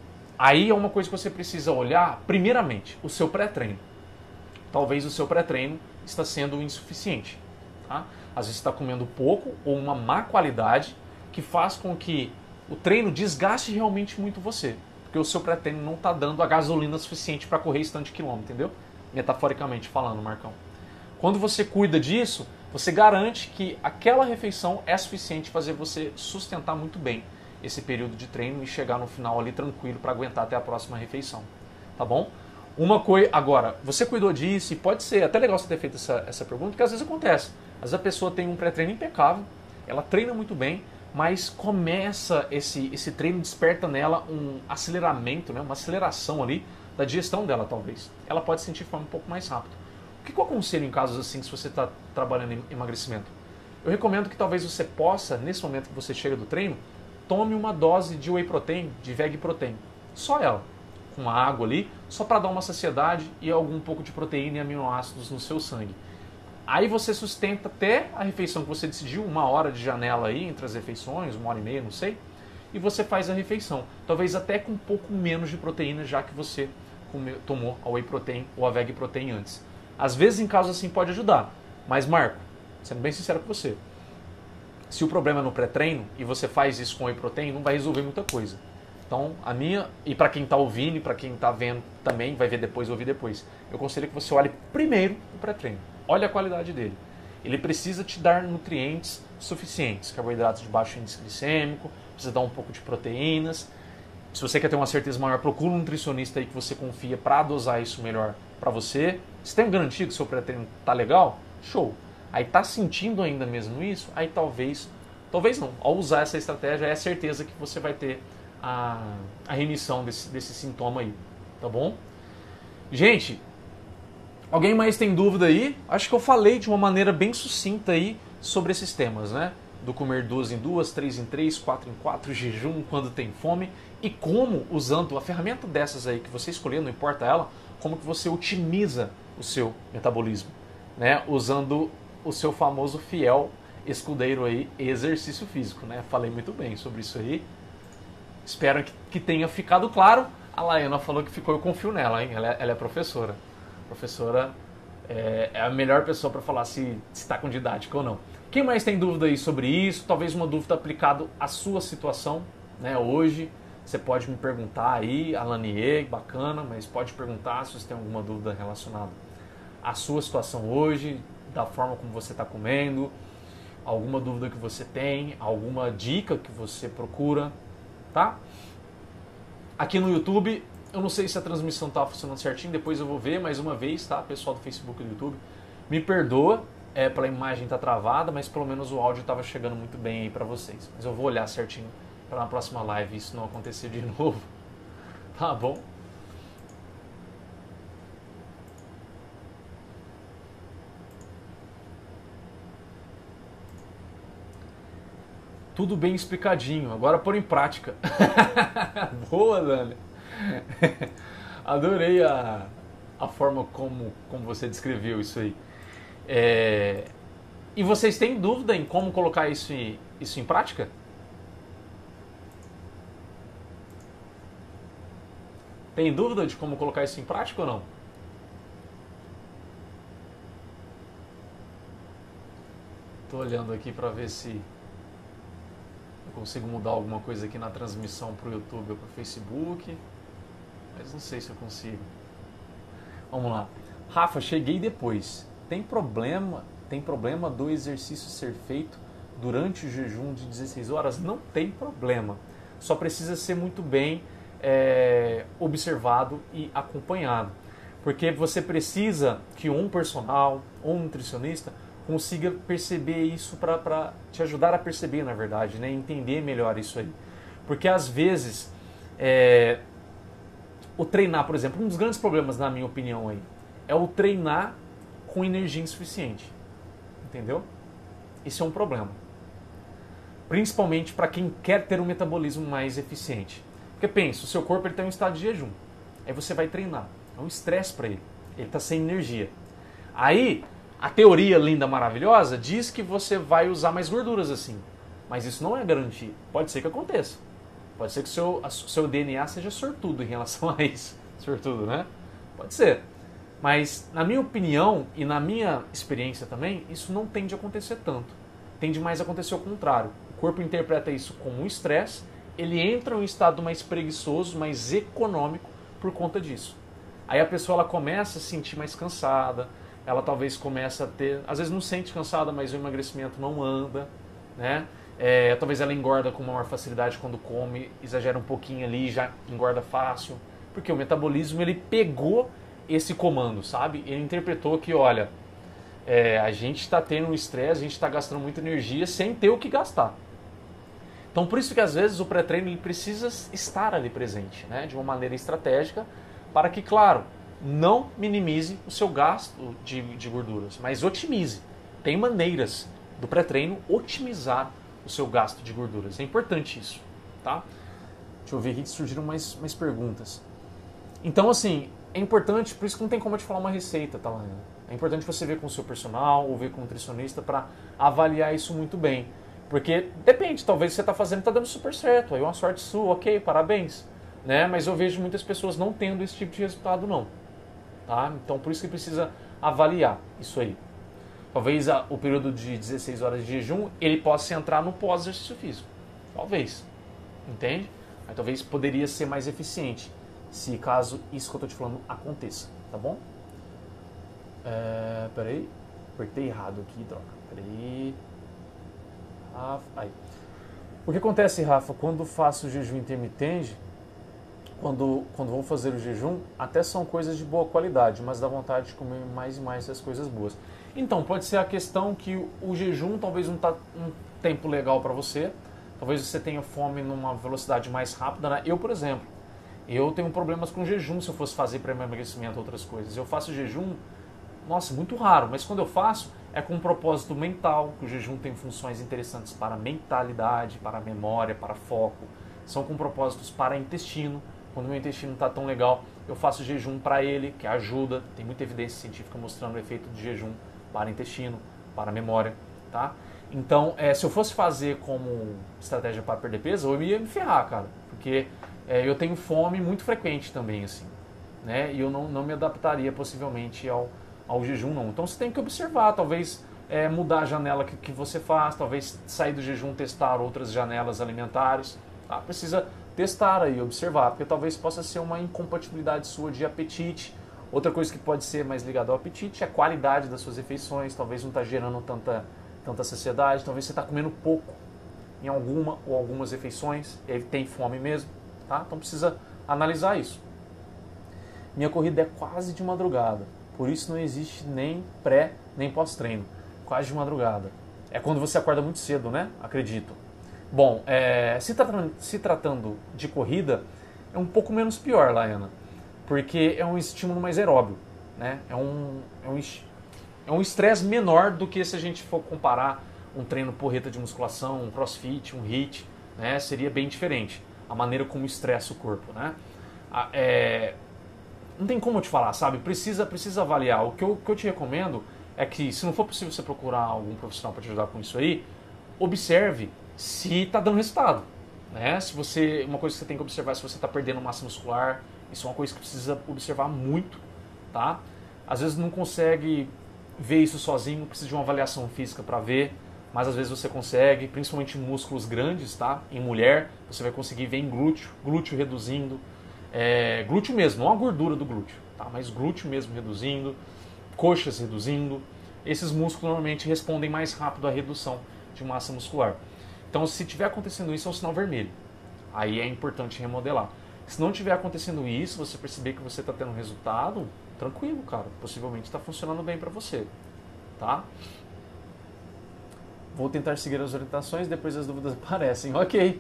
aí é uma coisa que você precisa olhar, primeiramente, o seu pré-treino. Talvez o seu pré-treino está sendo insuficiente. Tá? Às vezes está comendo pouco ou uma má qualidade que faz com que o treino desgaste realmente muito você. Porque o seu pré-treino não está dando a gasolina suficiente para correr esse tanto de quilômetro, entendeu? Metaforicamente falando, Marcão. Quando você cuida disso, você garante que aquela refeição é suficiente para fazer você sustentar muito bem esse período de treino e chegar no final ali tranquilo para aguentar até a próxima refeição. Tá bom? Uma coisa, agora, você cuidou disso e pode ser até legal você ter feito essa, essa pergunta, porque às vezes acontece. Às vezes a pessoa tem um pré-treino impecável, ela treina muito bem, mas começa esse, esse treino, desperta nela um aceleramento, né, uma aceleração ali da digestão dela talvez. Ela pode sentir fome um pouco mais rápido. O que eu aconselho em casos assim, se você está trabalhando em emagrecimento? Eu recomendo que talvez você possa, nesse momento que você chega do treino, tome uma dose de whey protein, de veg protein. Só ela, com água ali, só para dar uma saciedade e algum pouco de proteína e aminoácidos no seu sangue. Aí você sustenta até a refeição que você decidiu, uma hora de janela aí entre as refeições, uma hora e meia, não sei, e você faz a refeição. Talvez até com um pouco menos de proteína, já que você comeu, tomou a whey protein ou a veg protein antes. Às vezes em casos assim pode ajudar, mas Marco, sendo bem sincero com você, se o problema é no pré-treino e você faz isso com whey protein, não vai resolver muita coisa. Então, a minha, e para quem está ouvindo e para quem está vendo também, vai ver depois, ouvir depois, eu aconselho que você olhe primeiro o pré-treino. Olhe a qualidade dele. Ele precisa te dar nutrientes suficientes, carboidratos de baixo índice glicêmico, precisa dar um pouco de proteínas. Se você quer ter uma certeza maior, procura um nutricionista aí que você confia para dosar isso melhor para você. Se tem garantia que o seu pré-treino tá legal, show. Aí tá sentindo ainda mesmo isso, aí talvez, talvez não, ao usar essa estratégia é certeza que você vai ter a, a remissão desse, desse sintoma aí, tá bom? Gente, alguém mais tem dúvida aí? Acho que eu falei de uma maneira bem sucinta aí sobre esses temas, né? Do comer duas em duas, três em três, quatro em quatro, jejum quando tem fome e como, usando a ferramenta dessas aí que você escolher, não importa ela, como que você otimiza o seu metabolismo, né? Usando o seu famoso fiel escudeiro aí, exercício físico, né? Falei muito bem sobre isso aí. Espero que, que tenha ficado claro. A Laiana falou que ficou, eu confio nela, hein? Ela é, ela é professora. Professora é, é a melhor pessoa para falar se está com didática ou não. Quem mais tem dúvida aí sobre isso? Talvez uma dúvida aplicada à sua situação, né? Hoje, você pode me perguntar aí, a Lanier, bacana, mas pode perguntar se você tem alguma dúvida relacionada à sua situação hoje, da forma como você está comendo, alguma dúvida que você tem, alguma dica que você procura, tá? Aqui no YouTube, eu não sei se a transmissão está funcionando certinho, depois eu vou ver mais uma vez, tá? Pessoal do Facebook e do YouTube, Me perdoa, é, pela imagem tá travada, mas pelo menos o áudio estava chegando muito bem aí para vocês. Mas eu vou olhar certinho para na próxima live isso não acontecer de novo. Tá bom? Tudo bem explicadinho, agora pôr em prática. Boa, Dani. Adorei a, a forma como, como você descreveu isso aí. É, e vocês têm dúvida em como colocar isso em, isso em prática? Tem dúvida de como colocar isso em prática ou não? Estou olhando aqui para ver se eu consigo mudar alguma coisa aqui na transmissão para o YouTube ou para o Facebook, mas não sei se eu consigo. Vamos lá. Rafa, cheguei depois. Tem problema, tem problema do exercício ser feito durante o jejum de dezesseis horas? Não tem problema. Só precisa ser muito bem é, observado e acompanhado. Porque você precisa que um personal ou um nutricionista consiga perceber isso para te ajudar a perceber, na verdade, né? Entender melhor isso aí. Porque às vezes é, o treinar, por exemplo, um dos grandes problemas, na minha opinião, aí, é o treinar com energia insuficiente. Entendeu? Isso é um problema. Principalmente para quem quer ter um metabolismo mais eficiente. Porque pensa, o seu corpo está em um estado de jejum. Aí você vai treinar. É um estresse para ele. Ele está sem energia. Aí, a teoria linda, maravilhosa, diz que você vai usar mais gorduras assim. Mas isso não é garantia. Pode ser que aconteça. Pode ser que o seu, o seu D N A seja sortudo em relação a isso. Sortudo, né? Pode ser. Mas, na minha opinião e na minha experiência também, isso não tende a acontecer tanto. Tende mais a acontecer o contrário. O corpo interpreta isso como um estresse, ele entra em um estado mais preguiçoso, mais econômico por conta disso. Aí a pessoa ela começa a se sentir mais cansada, ela talvez comece a ter, às vezes não sente cansada, mas o emagrecimento não anda, né? É, talvez ela engorda com maior facilidade quando come, exagera um pouquinho ali e já engorda fácil, porque o metabolismo ele pegou esse comando, sabe? Ele interpretou que, olha, é, a gente está tendo um estresse, a gente está gastando muita energia sem ter o que gastar. Então, por isso que às vezes o pré-treino ele precisa estar ali presente, né? De uma maneira estratégica, para que, claro, não minimize o seu gasto de, de gorduras, mas otimize. Tem maneiras do pré-treino otimizar o seu gasto de gorduras. É importante isso, tá? Deixa eu ver aqui que surgiram mais, mais perguntas. Então, assim, é importante, por isso que não tem como eu te falar uma receita, tá, Lana? É importante você ver com o seu personal ou ver com o nutricionista para avaliar isso muito bem. Porque depende, talvez você está fazendo e está dando super certo, aí é uma sorte sua, ok, parabéns. Né? Mas eu vejo muitas pessoas não tendo esse tipo de resultado não. Tá? Então por isso que precisa avaliar isso aí. Talvez a, o período de dezesseis horas de jejum, ele possa entrar no pós-exercício físico. Talvez. Entende? Mas talvez poderia ser mais eficiente, se caso isso que eu estou te falando aconteça. Tá bom? É, peraí. Apertei errado aqui, droga. Peraí. Rafa, aí. O que acontece, Rafa, quando faço o jejum intermitente, quando, quando vou fazer o jejum, até são coisas de boa qualidade, mas dá vontade de comer mais e mais essas coisas boas. Então, pode ser a questão que o, o jejum talvez não está um tempo legal para você, talvez você tenha fome numa velocidade mais rápida, né? Eu, por exemplo, eu tenho problemas com jejum se eu fosse fazer para emagrecimento outras coisas. Eu faço jejum, nossa, muito raro, mas quando eu faço, é com um propósito mental, que o jejum tem funções interessantes para a mentalidade, para a memória, para foco. São com propósitos para o intestino. Quando o meu intestino não está tão legal, eu faço jejum para ele, que ajuda. Tem muita evidência científica mostrando o efeito do jejum para o intestino, para a memória. Tá? Então, é, se eu fosse fazer como estratégia para perder peso, eu ia me ferrar, cara. Porque é, eu tenho fome muito frequente também, assim. Né? E eu não, não me adaptaria possivelmente ao... ao jejum não. Então você tem que observar, talvez é, mudar a janela que, que você faz, talvez sair do jejum, testar outras janelas alimentares. Tá? Precisa testar aí, observar, porque talvez possa ser uma incompatibilidade sua de apetite. Outra coisa que pode ser mais ligada ao apetite é a qualidade das suas refeições, talvez não está gerando tanta, tanta saciedade, talvez você está comendo pouco em alguma ou algumas refeições, e aí tem fome mesmo. Tá? Então precisa analisar isso. Minha corrida é quase de madrugada. Por isso não existe nem pré, nem pós-treino. Quase de madrugada. É quando você acorda muito cedo, né? Acredito. Bom, é, se, tratando, se tratando de corrida, é um pouco menos pior, Laiana. Porque é um estímulo mais aeróbio, né? É um é um é um estresse menor do que se a gente for comparar um treino porreta de musculação, um crossfit, um HIIT, né? Seria bem diferente a maneira como estressa o corpo, né? É, não tem como eu te falar, sabe? Precisa, precisa avaliar. O que eu, que eu te recomendo é que, se não for possível você procurar algum profissional para te ajudar com isso aí, observe se está dando resultado, né? Se você, uma coisa que você tem que observar é se você está perdendo massa muscular. Isso é uma coisa que precisa observar muito, tá? Às vezes não consegue ver isso sozinho, precisa de uma avaliação física para ver, mas às vezes você consegue, principalmente em músculos grandes, tá? Em mulher, você vai conseguir ver em glúteo, glúteo reduzindo, é, glúteo mesmo, não a gordura do glúteo, tá? Mas glúteo mesmo reduzindo, coxas reduzindo. Esses músculos normalmente respondem mais rápido à redução de massa muscular. Então, se estiver acontecendo isso, é um sinal vermelho. Aí é importante remodelar. Se não estiver acontecendo isso, você perceber que você está tendo resultado, tranquilo, cara. Possivelmente está funcionando bem para você, tá? Vou tentar seguir as orientações, depois as dúvidas aparecem. Ok.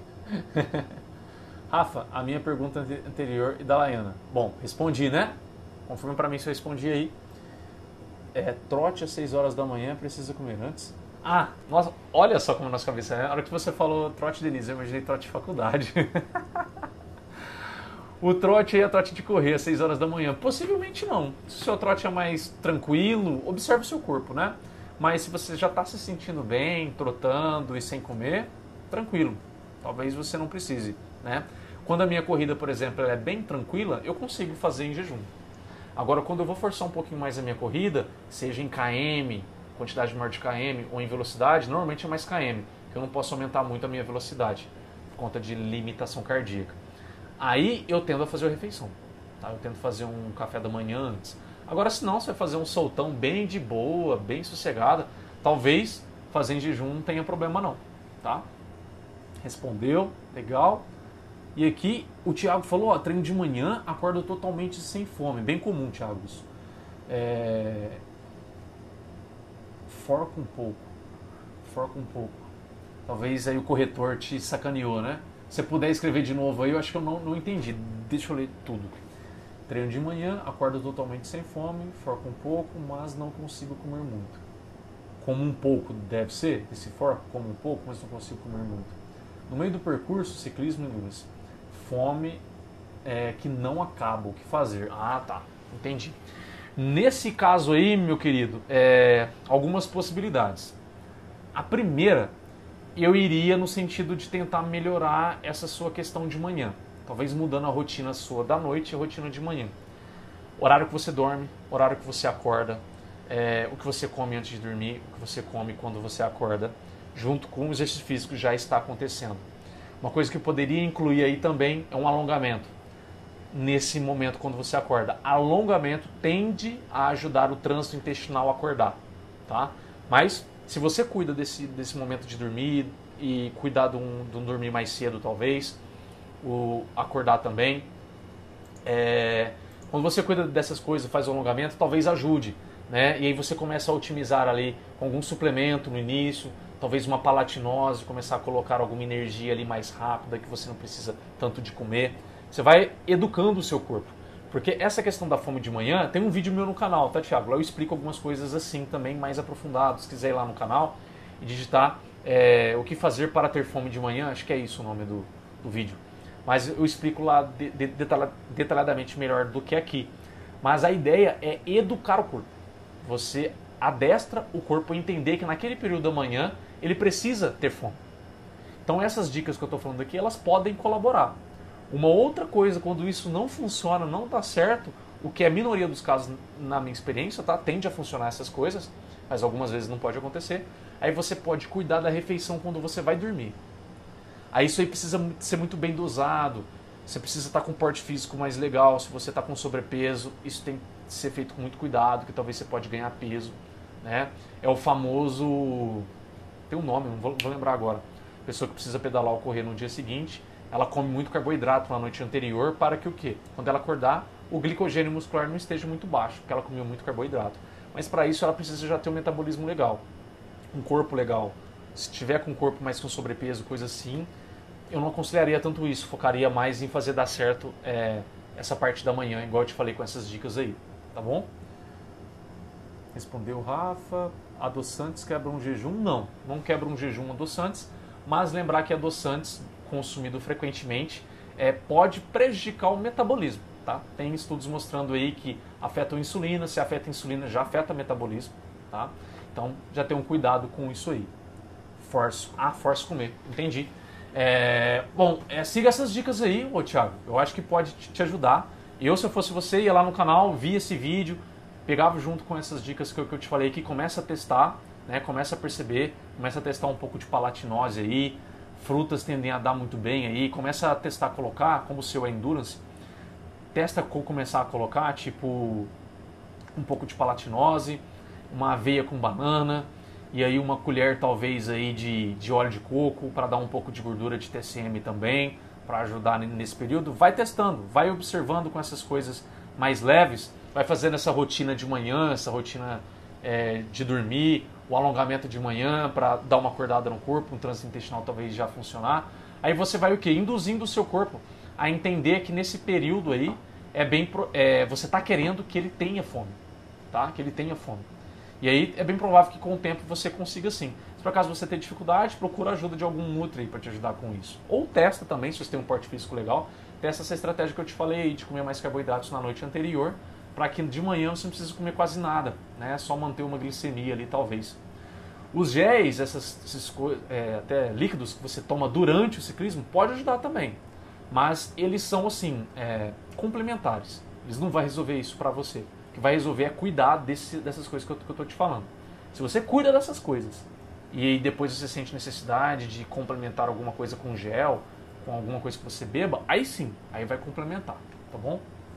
Rafa, a minha pergunta anterior e da Laiana. Bom, respondi, né? Confirma para mim se eu respondi aí. É, trote às seis horas da manhã, precisa comer antes? Ah, nossa, olha só como a nossa cabeça é. Na hora que você falou trote, Denise, eu imaginei trote de faculdade. O trote aí é trote de correr às seis horas da manhã. Possivelmente não. Se o seu trote é mais tranquilo, observe o seu corpo, né? Mas se você já está se sentindo bem, trotando e sem comer, tranquilo. Talvez você não precise, né? Quando a minha corrida, por exemplo, ela é bem tranquila, eu consigo fazer em jejum. Agora, quando eu vou forçar um pouquinho mais a minha corrida, seja em km, quantidade maior de km, ou em velocidade, normalmente é mais km, que eu não posso aumentar muito a minha velocidade, por conta de limitação cardíaca. Aí eu tendo a fazer a refeição, tá? Eu tento fazer um café da manhã antes. Agora, se não, você vai fazer um soltão bem de boa, bem sossegada, talvez fazer em jejum não tenha problema não, tá? Respondeu, legal. E aqui o Thiago falou, ó, treino de manhã, acorda totalmente sem fome. Bem comum, Thiago, isso. É... Forca um pouco. Forca um pouco. Talvez aí o corretor te sacaneou, né? Se você puder escrever de novo aí, eu acho que eu não, não entendi. Deixa eu ler tudo. Treino de manhã, acorda totalmente sem fome, forca um pouco, mas não consigo comer muito. Como um pouco, deve ser? Esse forca, como um pouco, mas não consigo comer muito. No meio do percurso, ciclismo e endurance. Fome é, que não acaba, o que fazer? Ah, tá, entendi. Nesse caso aí, meu querido, é, algumas possibilidades. A primeira, eu iria no sentido de tentar melhorar essa sua questão de manhã. Talvez mudando a rotina sua da noite e a rotina de manhã. Horário que você dorme, horário que você acorda, é, o que você come antes de dormir, o que você come quando você acorda, junto com o exercício físico já está acontecendo. Uma coisa que eu poderia incluir aí também é um alongamento. Nesse momento, quando você acorda. Alongamento tende a ajudar o trânsito intestinal a acordar, tá? Mas, se você cuida desse, desse momento de dormir e cuidar de um, de um dormir mais cedo, talvez, o acordar também, é, quando você cuida dessas coisas, faz o alongamento, talvez ajude, né? E aí você começa a otimizar ali com algum suplemento no início, talvez uma palatinose, começar a colocar alguma energia ali mais rápida, que você não precisa tanto de comer. Você vai educando o seu corpo. Porque essa questão da fome de manhã, tem um vídeo meu no canal, tá, Thiago? Lá eu explico algumas coisas assim também, mais aprofundado. Se quiser ir lá no canal e digitar é, o que fazer para ter fome de manhã, acho que é isso o nome do, do vídeo. Mas eu explico lá de, de, detalhadamente melhor do que aqui. Mas a ideia é educar o corpo. Você adestra o corpo a entender que naquele período da manhã ele precisa ter fome. Então essas dicas que eu estou falando aqui, elas podem colaborar. Uma outra coisa, quando isso não funciona, não dá certo, o que é a minoria dos casos, na minha experiência, tá? Tende a funcionar essas coisas, mas algumas vezes não pode acontecer. Aí você pode cuidar da refeição quando você vai dormir. Aí isso aí precisa ser muito bem dosado, você precisa estar com um porte físico mais legal, se você está com sobrepeso, isso tem que ser feito com muito cuidado, que talvez você pode ganhar peso, né? É o famoso... tem um nome, não vou, vou lembrar agora. Pessoa que precisa pedalar ou correr no dia seguinte, ela come muito carboidrato na noite anterior para que o quê? Quando ela acordar, o glicogênio muscular não esteja muito baixo, porque ela comeu muito carboidrato. Mas para isso ela precisa já ter um metabolismo legal, um corpo legal. Se tiver com um corpo mais com sobrepeso, coisa assim, eu não aconselharia tanto isso, focaria mais em fazer dar certo é, essa parte da manhã, igual eu te falei com essas dicas aí, tá bom? Respondeu o Rafa, adoçantes quebram um jejum? Não, não quebram um jejum adoçantes, mas lembrar que adoçantes consumido frequentemente é, pode prejudicar o metabolismo, tá? Tem estudos mostrando aí que afetam a insulina, se afeta a insulina já afeta o metabolismo, tá? Então já tem um cuidado com isso aí. Forço, ah, forço comer, entendi. É, bom, é, siga essas dicas aí, ô Thiago, eu acho que pode te ajudar. Eu, se eu fosse você, ia lá no canal, via esse vídeo, pegava junto com essas dicas que eu, que eu te falei aqui, começa a testar, né, começa a perceber, começa a testar um pouco de palatinose aí, frutas tendem a dar muito bem aí, começa a testar colocar, como o seu é endurance, testa começar a colocar, tipo, um pouco de palatinose, uma aveia com banana, e aí uma colher talvez aí de, de óleo de coco para dar um pouco de gordura de T S M também, para ajudar nesse período. Vai testando, vai observando com essas coisas mais leves, vai fazendo essa rotina de manhã, essa rotina é, de dormir, o alongamento de manhã para dar uma acordada no corpo, um trânsito intestinal talvez já funcionar. Aí você vai o quê? Induzindo o seu corpo a entender que nesse período aí é bem, é, você está querendo que ele tenha fome, tá? Que ele tenha fome. E aí é bem provável que com o tempo você consiga sim. Se por acaso você ter dificuldade, procura a ajuda de algum nutri para te ajudar com isso. Ou testa também, se você tem um porte físico legal, testa essa estratégia que eu te falei de comer mais carboidratos na noite anterior, para que de manhã você não precise comer quase nada, né? Só manter uma glicemia ali talvez. Os géis, essas, esses, é, até líquidos que você toma durante o ciclismo, pode ajudar também. Mas eles são assim, é, complementares. Eles não vão resolver isso para você. O que vai resolver é cuidar desse, dessas coisas que eu, que eu tô te falando. Se você cuida dessas coisas e depois você sente necessidade de complementar alguma coisa com gel, com alguma coisa que você beba, aí sim, aí vai complementar, tá bom?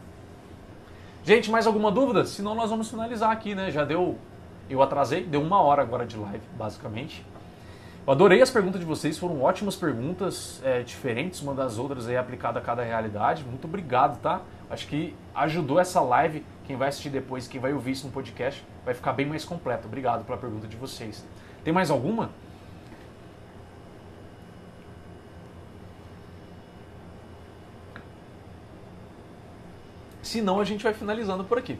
Gente, mais alguma dúvida? Senão nós vamos finalizar aqui, né? Já deu, eu atrasei, deu uma hora agora de live, basicamente. Eu adorei as perguntas de vocês, foram ótimas perguntas, é, diferentes uma das outras aí, aplicada a cada realidade. Muito obrigado, tá? Acho que ajudou essa live, quem vai assistir depois, quem vai ouvir isso no podcast, vai ficar bem mais completo. Obrigado pela pergunta de vocês. Tem mais alguma? Se não, a gente vai finalizando por aqui.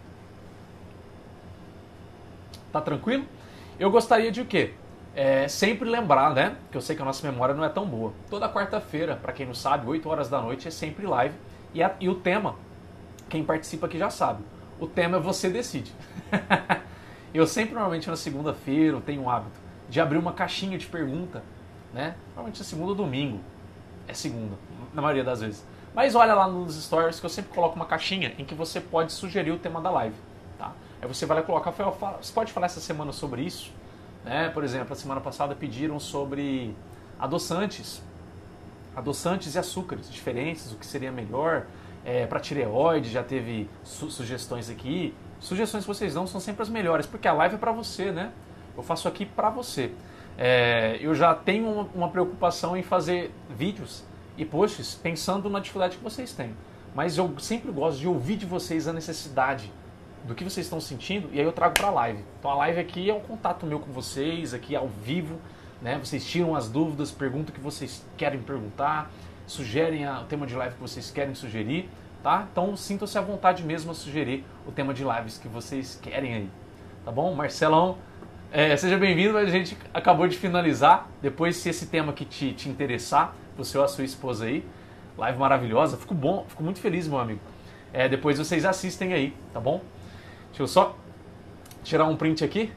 Tá tranquilo? Eu gostaria de o quê? É, sempre lembrar, né? Que eu sei que a nossa memória não é tão boa. Toda quarta-feira, para quem não sabe, oito horas da noite é sempre live. E, a, e o tema, quem participa aqui já sabe. O tema é Você Decide. Eu sempre, normalmente na segunda-feira, eu tenho o hábito de abrir uma caixinha de pergunta, né? Normalmente é segunda ou domingo. É segunda, na maioria das vezes. Mas olha lá nos stories que eu sempre coloco uma caixinha em que você pode sugerir o tema da live, tá? Aí você vai lá colocar, você pode falar essa semana sobre isso? Né? Por exemplo, a semana passada pediram sobre adoçantes, adoçantes e açúcares, diferenças, o que seria melhor é, para tireoide, já teve su sugestões aqui. Sugestões que vocês dão são sempre as melhores, porque a live é para você, né? Eu faço aqui para você. É, eu já tenho uma, uma preocupação em fazer vídeos e posts pensando na dificuldade que vocês têm. Mas eu sempre gosto de ouvir de vocês a necessidade do que vocês estão sentindo e aí eu trago para a live. Então a live aqui é um contato meu com vocês, aqui ao vivo, né? Vocês tiram as dúvidas, perguntam o que vocês querem perguntar, sugerem a, o tema de live que vocês querem sugerir, tá? Então sintam-se à vontade mesmo a sugerir o tema de lives que vocês querem aí, tá bom? Marcelão, é, seja bem-vindo, a gente acabou de finalizar. Depois, se esse tema aqui te, te interessar, você ou a sua esposa aí, live maravilhosa, fico bom, fico muito feliz, meu amigo. É, depois vocês assistem aí, tá bom? Deixa eu só tirar um print aqui.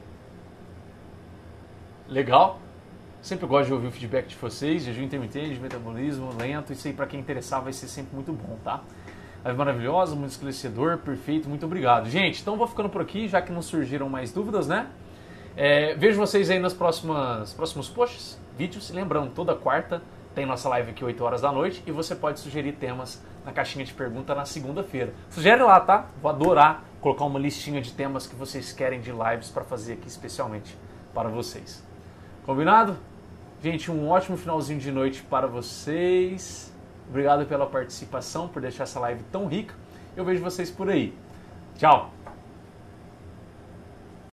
Legal. Sempre gosto de ouvir o feedback de vocês, jejum intermitente, metabolismo lento, isso aí para quem interessar vai ser sempre muito bom, tá? Live maravilhosa, muito esclarecedor, perfeito, muito obrigado. Gente, então vou ficando por aqui, já que não surgiram mais dúvidas, né? É, vejo vocês aí nas próximas próximos posts, vídeos. Lembrando, toda quarta tem nossa live aqui oito horas da noite e você pode sugerir temas na caixinha de pergunta na segunda-feira. Sugere lá, tá? Vou adorar colocar uma listinha de temas que vocês querem de lives para fazer aqui especialmente para vocês. Combinado? Gente, um ótimo finalzinho de noite para vocês. Obrigado pela participação, por deixar essa live tão rica. Eu vejo vocês por aí. Tchau!